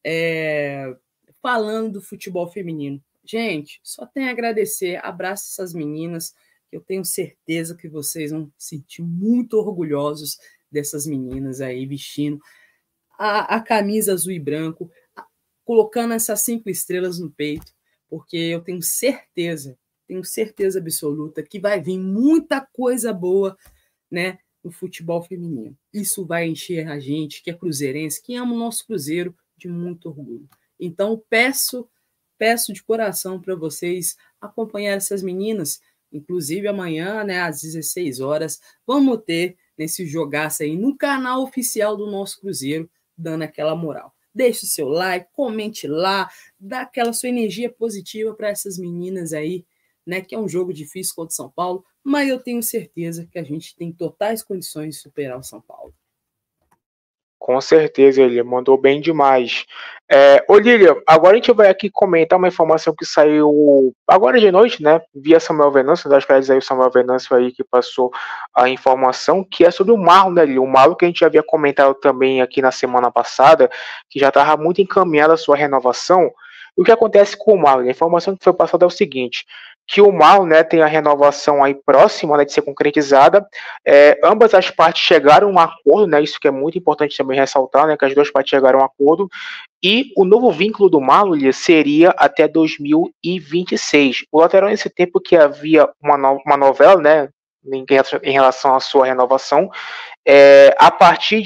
falando do futebol feminino. Gente, só tenho a agradecer, abraço essas meninas, que eu tenho certeza que vocês vão se sentir muito orgulhosos dessas meninas aí vestindo a camisa azul e branco, colocando essas 5 estrelas no peito, porque eu tenho certeza absoluta que vai vir muita coisa boa, né, no futebol feminino. Isso vai encher a gente, que é cruzeirense, que ama o nosso Cruzeiro, de muito orgulho. Então, peço de coração para vocês acompanhar essas meninas, inclusive amanhã, né, às 16 horas, vamos ter nesse jogaço aí no canal oficial do nosso Cruzeiro, dando aquela moral. Deixe o seu like, comente lá, dá aquela sua energia positiva para essas meninas aí, né? Que é um jogo difícil contra o São Paulo, mas eu tenho certeza que a gente tem totais condições de superar o São Paulo. Com certeza, ele mandou bem demais. Ô Lilian, agora a gente vai aqui comentar uma informação que saiu agora de noite, né? Via Samuel Venâncio, acho que aí o Samuel Venâncio aí que passou a informação, que é sobre o Marlon, né, Lilian? O Marlon que a gente já havia comentado também aqui na semana passada, que já estava muito encaminhada a sua renovação. E o que acontece com o Marlon? A informação que foi passada é o seguinte, que o Marlon, né, tem a renovação aí próxima, né, de ser concretizada. Ambas as partes chegaram a um acordo, né, isso que é muito importante também ressaltar, né, que as duas partes chegaram a um acordo, e o novo vínculo do Marlon seria até 2026. O lateral, nesse tempo que havia uma novela, né, em relação à sua renovação, a partir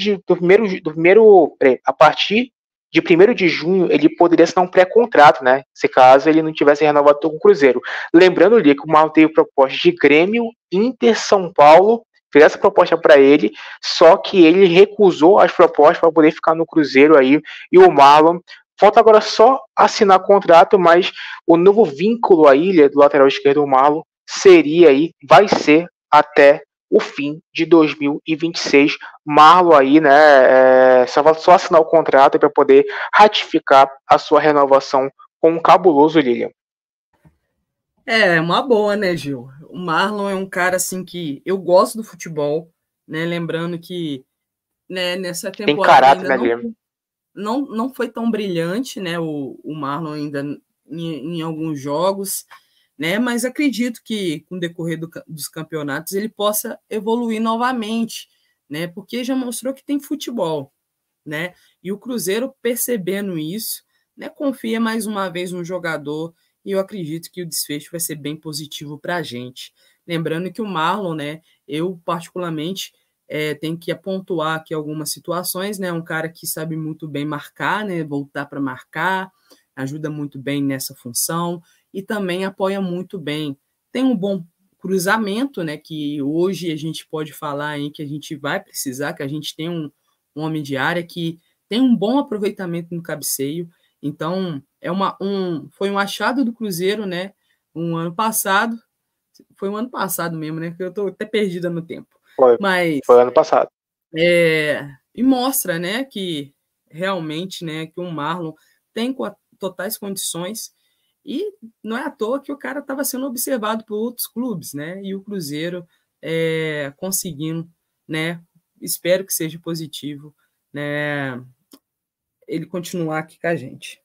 a partir de 1º de junho, ele poderia assinar um pré-contrato, né? Se caso ele não tivesse renovado com o Cruzeiro. Lembrando ali que o Marlon teve proposta de Grêmio, Inter, São Paulo, fez essa proposta para ele, só que ele recusou as propostas para poder ficar no Cruzeiro aí, e o Marlon falta agora só assinar contrato, mas o novo vínculo aí do lateral esquerdo do Marlon vai ser até o fim de 2026. Marlon aí, né, só assinar o contrato para poder ratificar a sua renovação com o cabuloso Lilian. Uma boa, né, Gil? O Marlon é um cara, assim, que eu gosto do futebol, né, lembrando que, né, nessa temporada tem caráter, ainda não foi tão brilhante, né, o Marlon ainda em alguns jogos, né, mas acredito que com o decorrer dos campeonatos ele possa evoluir novamente, né, porque já mostrou que tem futebol, né, e o Cruzeiro percebendo isso, né, confia mais uma vez no jogador, e eu acredito que o desfecho vai ser bem positivo para a gente. Lembrando que o Marlon, né, eu particularmente tenho que pontuar aqui algumas situações, né, um cara que sabe muito bem marcar, né, voltar para marcar, ajuda muito bem nessa função, e também apoia muito bem. Tem um bom cruzamento, né, que hoje a gente pode falar em que a gente vai precisar, que a gente tem um homem de área que tem um bom aproveitamento no cabeceio. Então, foi um achado do Cruzeiro, né, foi um ano passado mesmo, né, que eu estou até perdida no tempo. Foi ano passado. E mostra, né, que realmente, né, que o Marlon tem totais condições. E não é à toa que o cara estava sendo observado por outros clubes, né? E o Cruzeiro conseguindo, né? Espero que seja positivo, né? Ele continuar aqui com a gente.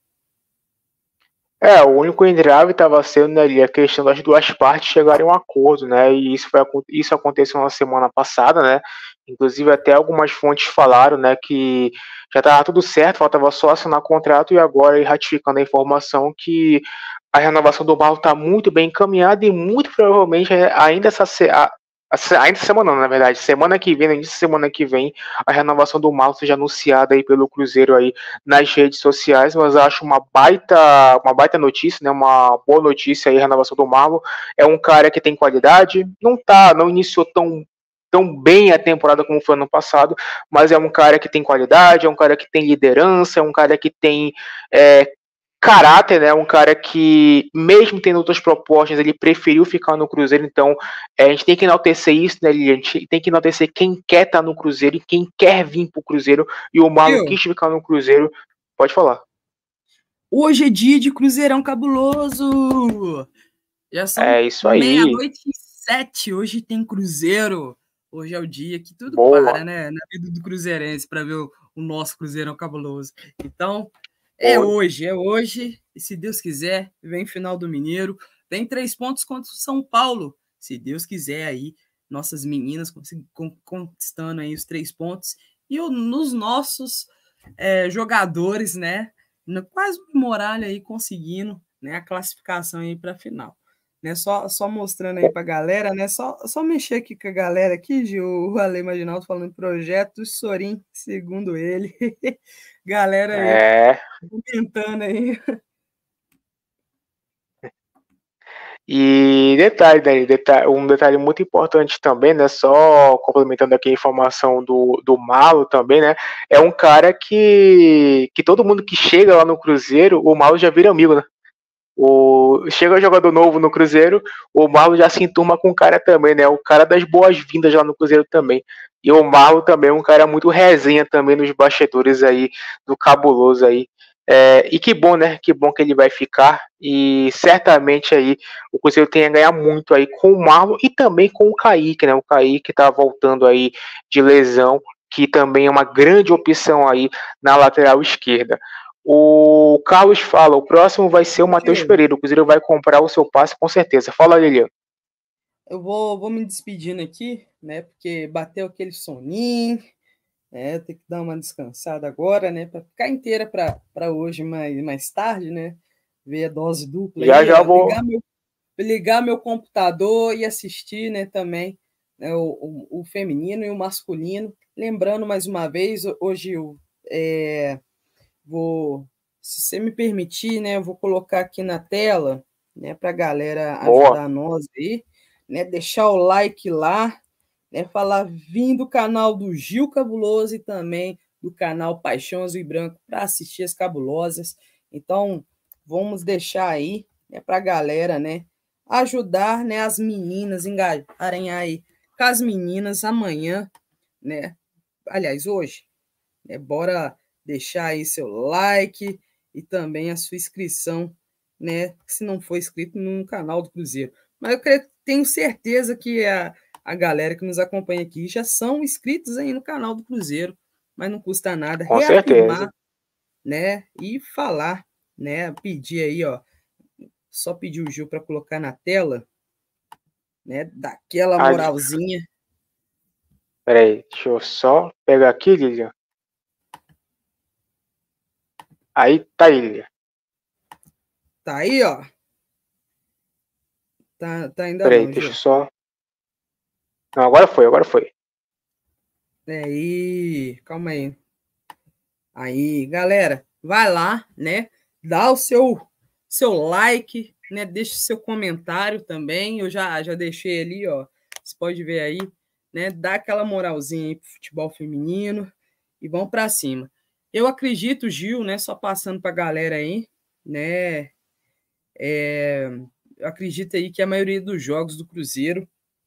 O único entrave estava sendo ali a questão das duas partes chegarem a um acordo, né? E isso aconteceu na semana passada, né? Inclusive até algumas fontes falaram, né, que já estava tudo certo, faltava só assinar contrato, e agora ratificando a informação que a renovação do Marlon está muito bem encaminhada, e muito provavelmente ainda essa semana, na verdade, semana que vem, no início da semana que vem, a renovação do Marlon seja anunciada aí pelo Cruzeiro aí nas redes sociais. Mas eu acho uma baita notícia, né? Uma boa notícia aí a renovação do Marlon. É um cara que tem qualidade, não iniciou tão bem a temporada como foi ano passado, mas é um cara que tem qualidade, é um cara que tem liderança, é um cara que tem caráter, né? Um cara que, mesmo tendo outras propostas, ele preferiu ficar no Cruzeiro. Então, a gente tem que enaltecer isso, né, Lili? A gente tem que enaltecer quem quer estar no Cruzeiro e quem quer vir pro Cruzeiro, e o Marlon quis ficar no Cruzeiro. Pode falar. Hoje é dia de Cruzeirão Cabuloso! Já são isso aí. 00:07, hoje tem Cruzeiro. Hoje é o dia que tudo para, né? Na vida do cruzeirense, para ver o nosso Cruzeirão Cabuloso. Então, é hoje, e se Deus quiser, vem final do Mineiro, tem 3 pontos contra o São Paulo, se Deus quiser aí, nossas meninas conquistando aí os 3 pontos, e nos nossos jogadores, né, quase uma muralha aí conseguindo, né, a classificação aí para a final. Né, só mostrando aí para a galera, né, só mexer aqui com a galera aqui, Gil, o Ale Imaginaldo falando projeto Sorin, segundo ele. Galera aí comentando aí. E um detalhe muito importante também, né, só complementando aqui a informação do Marlon também, né, é um cara que todo mundo que chega lá no Cruzeiro, o Marlon já vira amigo, né? Chega um jogador novo no Cruzeiro, o Marlon já se enturma com o cara também, né? O cara das boas-vindas lá no Cruzeiro também. E o Marlon também é um cara muito resenha também nos bastidores aí do Cabuloso aí. E que bom, né? Que bom que ele vai ficar. E certamente aí o Cruzeiro tem a ganhar muito aí com o Marlon e também com o Kaique, né? O Kaique tá voltando aí de lesão, que também é uma grande opção aí na lateral esquerda. O Carlos fala, o próximo vai ser o Matheus Gil, Pereira. O Cruzeiro vai comprar o seu passe com certeza. Fala, Lilian. eu vou me despedindo aqui, né? Porque bateu aquele soninho, né? Tem que dar uma descansada agora, né? Para ficar inteira para hoje mais tarde, né? Ver a dose dupla Já aí, já ó. vou. Ligar meu computador e assistir, né? Também né, o feminino e o masculino. Lembrando mais uma vez, hoje eu vou, se você me permitir, né? Eu vou colocar aqui na tela, né? Para a galera Boa. ajudar nós aí, né? Deixar o like lá, né? Falar vim do canal do Gil Cabuloso e também do canal Paixão Azul e Branco para assistir as cabulosas. Então, vamos deixar aí, né, para a galera, né, ajudar, né, as meninas engajarem aí com as meninas amanhã, né? Aliás, hoje, né? Bora deixar aí seu like e também a sua inscrição, né? Se não for inscrito no canal do Cruzeiro. Mas tenho certeza que a galera que nos acompanha aqui já são inscritos aí no canal do Cruzeiro, mas não custa nada Com certeza. reafirmar, né? E falar, né? Pedir aí, ó. Só pedir o Gil para colocar na tela, né? Daquela Ali. moralzinha. Peraí, deixa eu só pegar aqui, Lilian. Aí tá, Lilian. Tá aí, ó. Tá ainda Peraí, não, deixa eu Gil. só. Não, agora foi, agora foi. Aí, calma aí. Aí, galera, vai lá, né? Dá o seu like, né? Deixa o seu comentário também. Eu já deixei ali, ó. Você pode ver aí, né? Dá aquela moralzinha aí pro futebol feminino e vamos para cima. Eu acredito, Gil, né? Só passando para a galera aí, né? Eu acredito aí que a maioria dos jogos do Cruzeiro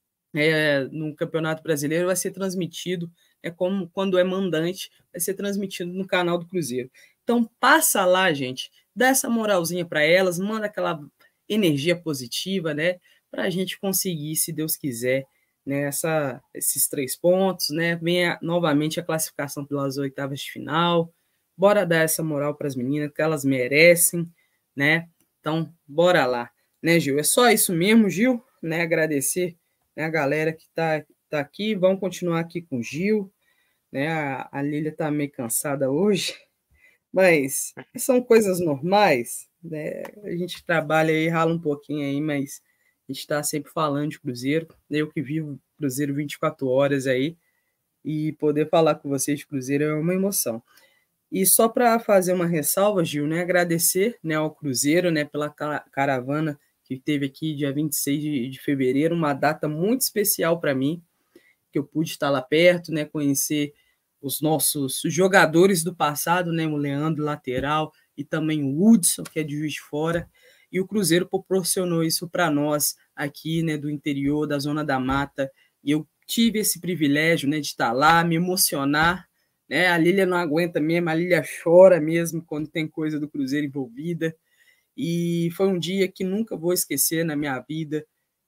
no Campeonato Brasileiro vai ser transmitido, como quando é mandante, vai ser transmitido no canal do Cruzeiro. Então passa lá, gente, dá essa moralzinha para elas, manda aquela energia positiva, né, para a gente conseguir, se Deus quiser, né, esses 3 pontos, né, venha novamente a classificação pelas oitavas de final. Bora dar essa moral para as meninas que elas merecem, né? Então bora lá, né, Gil? É só isso mesmo, Gil, né? Agradecer, né, a galera que tá aqui. Vamos continuar aqui com o Gil, né? A Lília tá meio cansada hoje, mas são coisas normais, né? A gente trabalha aí, rala um pouquinho aí, mas a gente está sempre falando de Cruzeiro. Eu que vivo Cruzeiro 24 horas aí, e poder falar com vocês de Cruzeiro é uma emoção. E só para fazer uma ressalva, Gil, né, agradecer, né, ao Cruzeiro, né, pela caravana que teve aqui dia 26 de fevereiro, uma data muito especial para mim, que eu pude estar lá perto, né, conhecer os nossos jogadores do passado, né, o Leandro, lateral, e também o Hudson, que é de Juiz de Fora, e o Cruzeiro proporcionou isso para nós aqui, né, do interior, da Zona da Mata, e eu tive esse privilégio, né, de estar lá, me emocionar, né, a Lília não aguenta mesmo, a Lília chora mesmo quando tem coisa do Cruzeiro envolvida, e foi um dia que nunca vou esquecer na minha vida,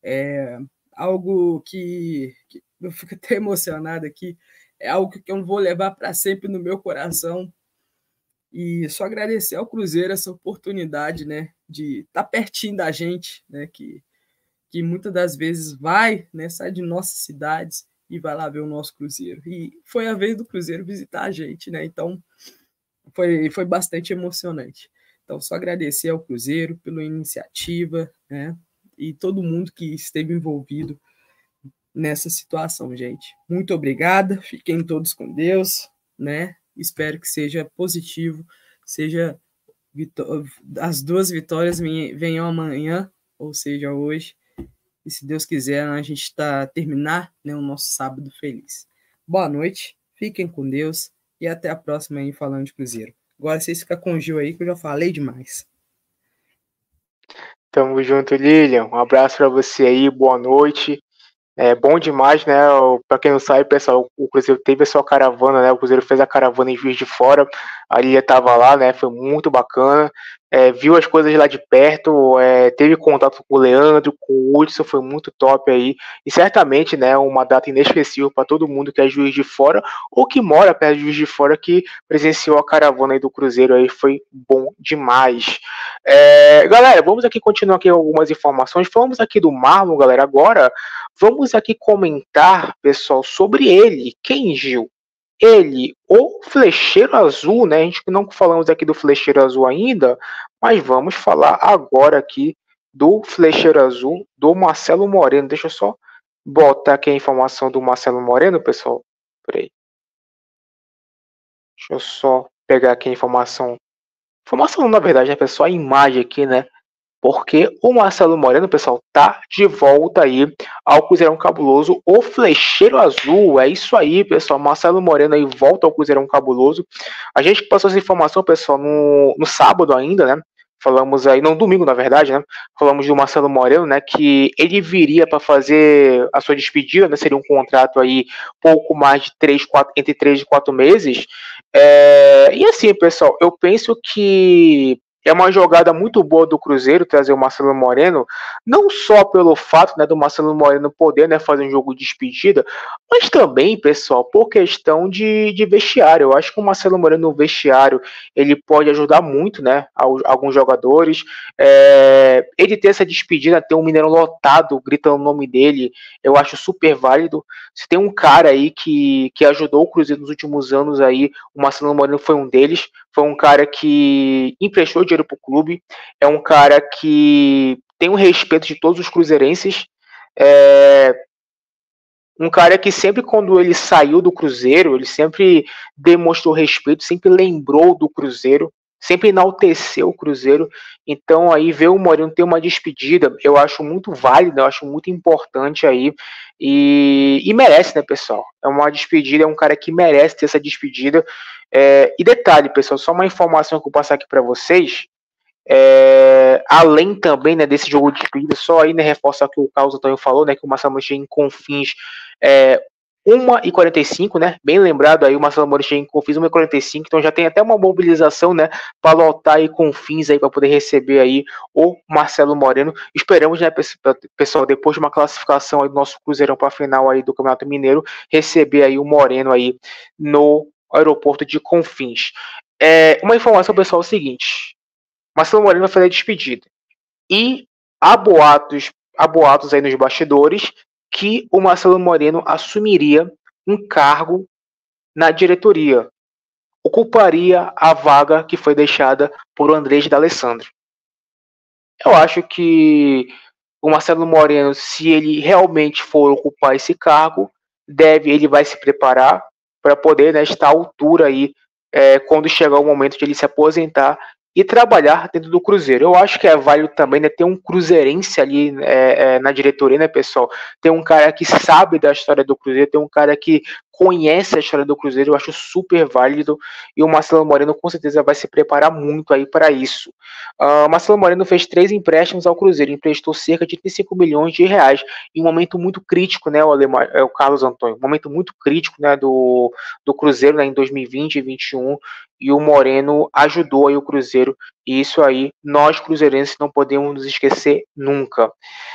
algo que eu fico até emocionado aqui, é algo que eu vou levar para sempre no meu coração, e só agradecer ao Cruzeiro essa oportunidade, né, de estar pertinho da gente, né, que muitas das vezes vai, né, sai de nossas cidades e vai lá ver o nosso Cruzeiro. E foi a vez do Cruzeiro visitar a gente, né? Então foi bastante emocionante. Então, só agradecer ao Cruzeiro pela iniciativa, né? E todo mundo que esteve envolvido nessa situação, gente. Muito obrigada, fiquem todos com Deus, né? Espero que seja positivo, seja as 2 vitórias venham amanhã, ou seja, hoje, e se Deus quiser, a gente terminar, né, o nosso sábado feliz. Boa noite, fiquem com Deus e até a próxima aí falando de Cruzeiro. Agora vocês ficam com o Gil aí que eu já falei demais. Tamo junto, Lilian. Um abraço para você aí, boa noite. É bom demais, né? Para quem não sabe, pessoal, o Cruzeiro teve a sua caravana, né? O Cruzeiro fez a caravana em Juiz de Fora. A Lilia estava lá, né? Foi muito bacana. Viu as coisas lá de perto, teve contato com o Leandro, com o Hudson, foi muito top aí. E certamente, né? Uma data inesquecível para todo mundo que é Juiz de Fora ou que mora perto de Juiz de Fora que presenciou a caravana aí do Cruzeiro aí. Foi bom demais. Galera, vamos aqui continuar aqui algumas informações. Falamos aqui do Marlon, galera. Agora vamos aqui comentar, pessoal, sobre ele. Quem, Gil? Ele, o Flecheiro Azul, né? A gente não falamos aqui do Flecheiro Azul ainda, mas vamos falar agora aqui do Flecheiro Azul, do Marcelo Moreno. Deixa eu só botar aqui a informação do Marcelo Moreno, pessoal. Peraí. Deixa eu só pegar aqui a informação. Informação, na verdade, né, pessoal? A imagem aqui, né? Porque o Marcelo Moreno, pessoal, tá de volta aí ao Cruzeirão Cabuloso, o Flecheiro Azul. É isso aí, pessoal. Marcelo Moreno aí volta ao Cruzeirão Cabuloso. A gente passou essa informação, pessoal, no sábado ainda, né? Falamos aí, não, domingo, na verdade, né? Falamos do Marcelo Moreno, né? Que ele viria para fazer a sua despedida, né? Seria um contrato aí pouco mais de 3, 4, entre 3 e 4 meses. E assim, pessoal, eu penso que é uma jogada muito boa do Cruzeiro trazer o Marcelo Moreno, não só pelo fato, né, do Marcelo Moreno poder, né, fazer um jogo de despedida, mas também, pessoal, por questão de vestiário. Eu acho que o Marcelo Moreno no vestiário ele pode ajudar muito, né, alguns jogadores. Ele ter essa despedida, ter um Mineirão lotado gritando o nome dele, eu acho super válido. Se tem um cara aí que ajudou o Cruzeiro nos últimos anos aí, o Marcelo Moreno foi um deles. Foi um cara que emprestou dinheiro pro clube, é um cara que tem o respeito de todos os cruzeirenses, um cara que sempre quando ele saiu do Cruzeiro, ele sempre demonstrou respeito, sempre lembrou do Cruzeiro, sempre enalteceu o Cruzeiro. Então aí ver o Moreno ter uma despedida, eu acho muito válido, eu acho muito importante aí e merece, né, pessoal? É uma despedida, é um cara que merece ter essa despedida. E detalhe, pessoal, só uma informação que eu vou passar aqui para vocês. Além também, né, desse jogo de despedida, só aí, né, reforçar o que o Carlos Antônio falou, né, que o Marcelo Moreno chega em Confins 1h45, né, bem lembrado aí, o Marcelo Moreno chega em Confins 1h45, então já tem até uma mobilização, né, para lotar aí Confins aí, para poder receber aí o Marcelo Moreno. Esperamos, né, pessoal, depois de uma classificação aí do nosso Cruzeirão para a final aí do Campeonato Mineiro, receber aí o Moreno aí no aeroporto de Confins. Uma informação, pessoal, é o seguinte: Marcelo Moreno vai fazer a despedida. E há boatos aí nos bastidores que o Marcelo Moreno assumiria um cargo na diretoria. Ocuparia a vaga que foi deixada por Andrés D'Alessandro. Eu acho que o Marcelo Moreno, se ele realmente for ocupar esse cargo, ele vai se preparar para poder, né, estar à altura aí quando chegar o momento de ele se aposentar e trabalhar dentro do Cruzeiro. Eu acho que é válido também, né, ter um cruzeirense ali na diretoria, né, pessoal? Ter um cara que sabe da história do Cruzeiro, ter um cara que conhece a história do Cruzeiro, eu acho super válido, e o Marcelo Moreno com certeza vai se preparar muito aí para isso. O Marcelo Moreno fez 3 empréstimos ao Cruzeiro, emprestou cerca de 35 milhões de reais em um momento muito crítico, né, o Carlos Antônio, um momento muito crítico, né, do Cruzeiro, né, em 2020 e 2021, e o Moreno ajudou aí o Cruzeiro, e isso aí nós cruzeirenses não podemos nos esquecer nunca.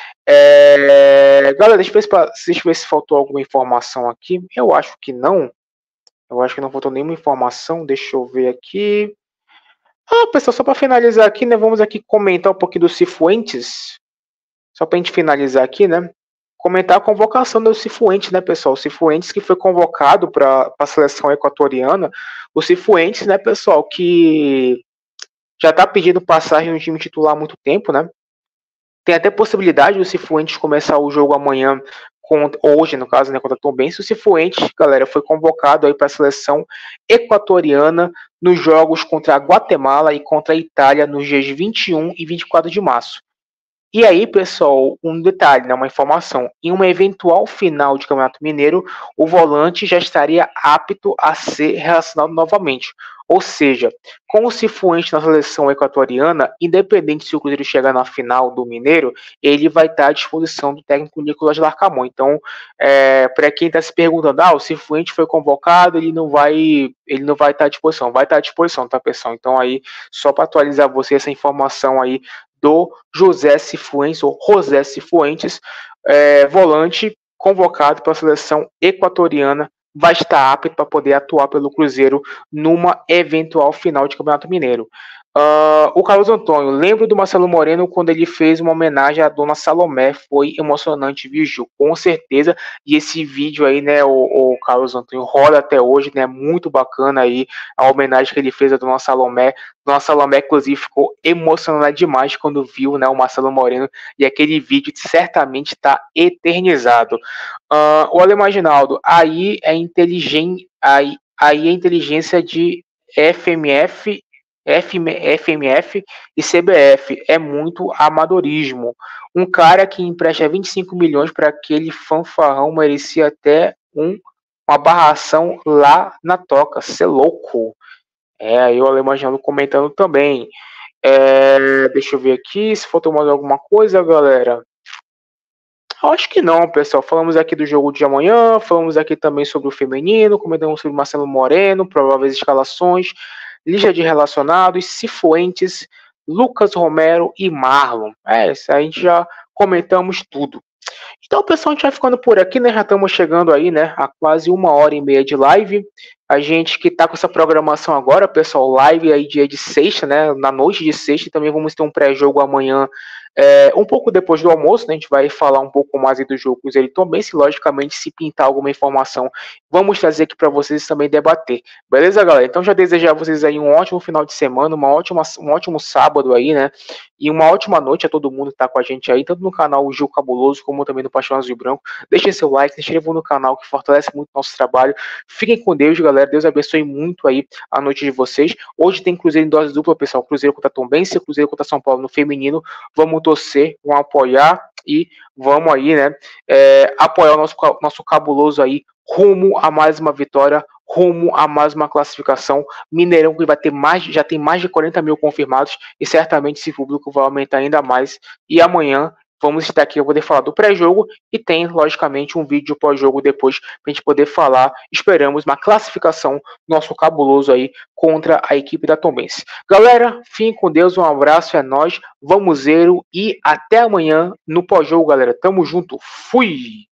Galera, deixa eu ver se faltou alguma informação aqui. Eu acho que não. Eu acho que não faltou nenhuma informação. Deixa eu ver aqui. Pessoal, só para finalizar aqui, né? Vamos aqui comentar um pouquinho do Cifuentes. Só para a gente finalizar aqui, né? Comentar a convocação do Cifuentes, né, pessoal? O Cifuentes que foi convocado para a seleção equatoriana. O Cifuentes, né, pessoal, que já está pedindo passagem no time titular há muito tempo, né? Tem até possibilidade do Cifuentes começar o jogo amanhã, hoje, no caso, né, contra Tom Benz. O Cifuentes, galera, foi convocado aí para a seleção equatoriana nos jogos contra a Guatemala e contra a Itália nos dias 21 e 24 de março. E aí, pessoal, um detalhe, né, uma informação. Em uma eventual final de Campeonato Mineiro, o volante já estaria apto a ser relacionado novamente. Ou seja, com o Cifuentes na seleção equatoriana, independente se o Cruzeiro chegar na final do Mineiro, ele vai estar à disposição do técnico Nicolas Larcamón. Então, para quem está se perguntando, o Cifuentes foi convocado, ele não vai estar à disposição. Vai estar à disposição, tá, pessoal? Então, aí, só para atualizar você essa informação aí do José Cifuentes, ou José Cifuentes, volante convocado para a seleção equatoriana, vai estar apto para poder atuar pelo Cruzeiro numa eventual final de Campeonato Mineiro. O Carlos Antônio, lembro do Marcelo Moreno quando ele fez uma homenagem à Dona Salomé, foi emocionante, viu, Gil? Com certeza, e esse vídeo aí, né, o Carlos Antônio roda até hoje, né, muito bacana aí a homenagem que ele fez à Dona Salomé. Dona Salomé, inclusive, ficou emocionada demais quando viu, né, o Marcelo Moreno, e aquele vídeo certamente está eternizado. O Alemão Ginaldo, aí é inteligência de FMF e CBF, é muito amadorismo. Um cara que empresta 25 milhões para aquele fanfarrão merecia até uma barração lá na toca, cê louco. Aí o Alemão comentando também. Deixa eu ver aqui se faltou mais alguma coisa, galera. Acho que não, pessoal. Falamos aqui do jogo de amanhã, falamos aqui também sobre o feminino, comentamos sobre o Marcelo Moreno, prováveis escalações, lista de relacionados, Cifuentes, Lucas Romero e Marlon. Isso aí a gente já comentamos tudo. Então, pessoal, a gente vai ficando por aqui, né? Já estamos chegando aí, né? A quase 1h30 de live. A gente que tá com essa programação agora, pessoal, live aí dia de sexta, né? Na noite de sexta, também vamos ter um pré-jogo amanhã, um pouco depois do almoço, né? A gente vai falar um pouco mais aí do jogo Cruzeiro e Tombense, logicamente, se pintar alguma informação, vamos trazer aqui para vocês também debater. Beleza, galera? Então já desejar a vocês aí um ótimo final de semana, um ótimo sábado aí, né? E uma ótima noite a todo mundo que tá com a gente aí, tanto no canal Gil Cabuloso, como também no Paixão Azul e Branco. Deixem seu like, se inscrevam no canal que fortalece muito o nosso trabalho. Fiquem com Deus, galera. Deus abençoe muito aí a noite de vocês. Hoje tem Cruzeiro em dose dupla, pessoal. Cruzeiro contra Tombense, Cruzeiro contra São Paulo no feminino. Vamos torcer, vamos apoiar e vamos aí, né, apoiar o nosso cabuloso aí rumo a mais uma vitória, rumo a mais uma classificação. Mineirão que já tem mais de 40 mil confirmados e certamente esse público vai aumentar ainda mais. E amanhã vamos estar aqui, eu vou poder falar do pré-jogo e tem, logicamente, um vídeo pós-jogo depois para a gente poder falar, esperamos, uma classificação nosso cabuloso aí contra a equipe da Tombense. Galera, fiquem com Deus, um abraço, é nóis, vamos zero e até amanhã no pós-jogo, galera. Tamo junto, fui!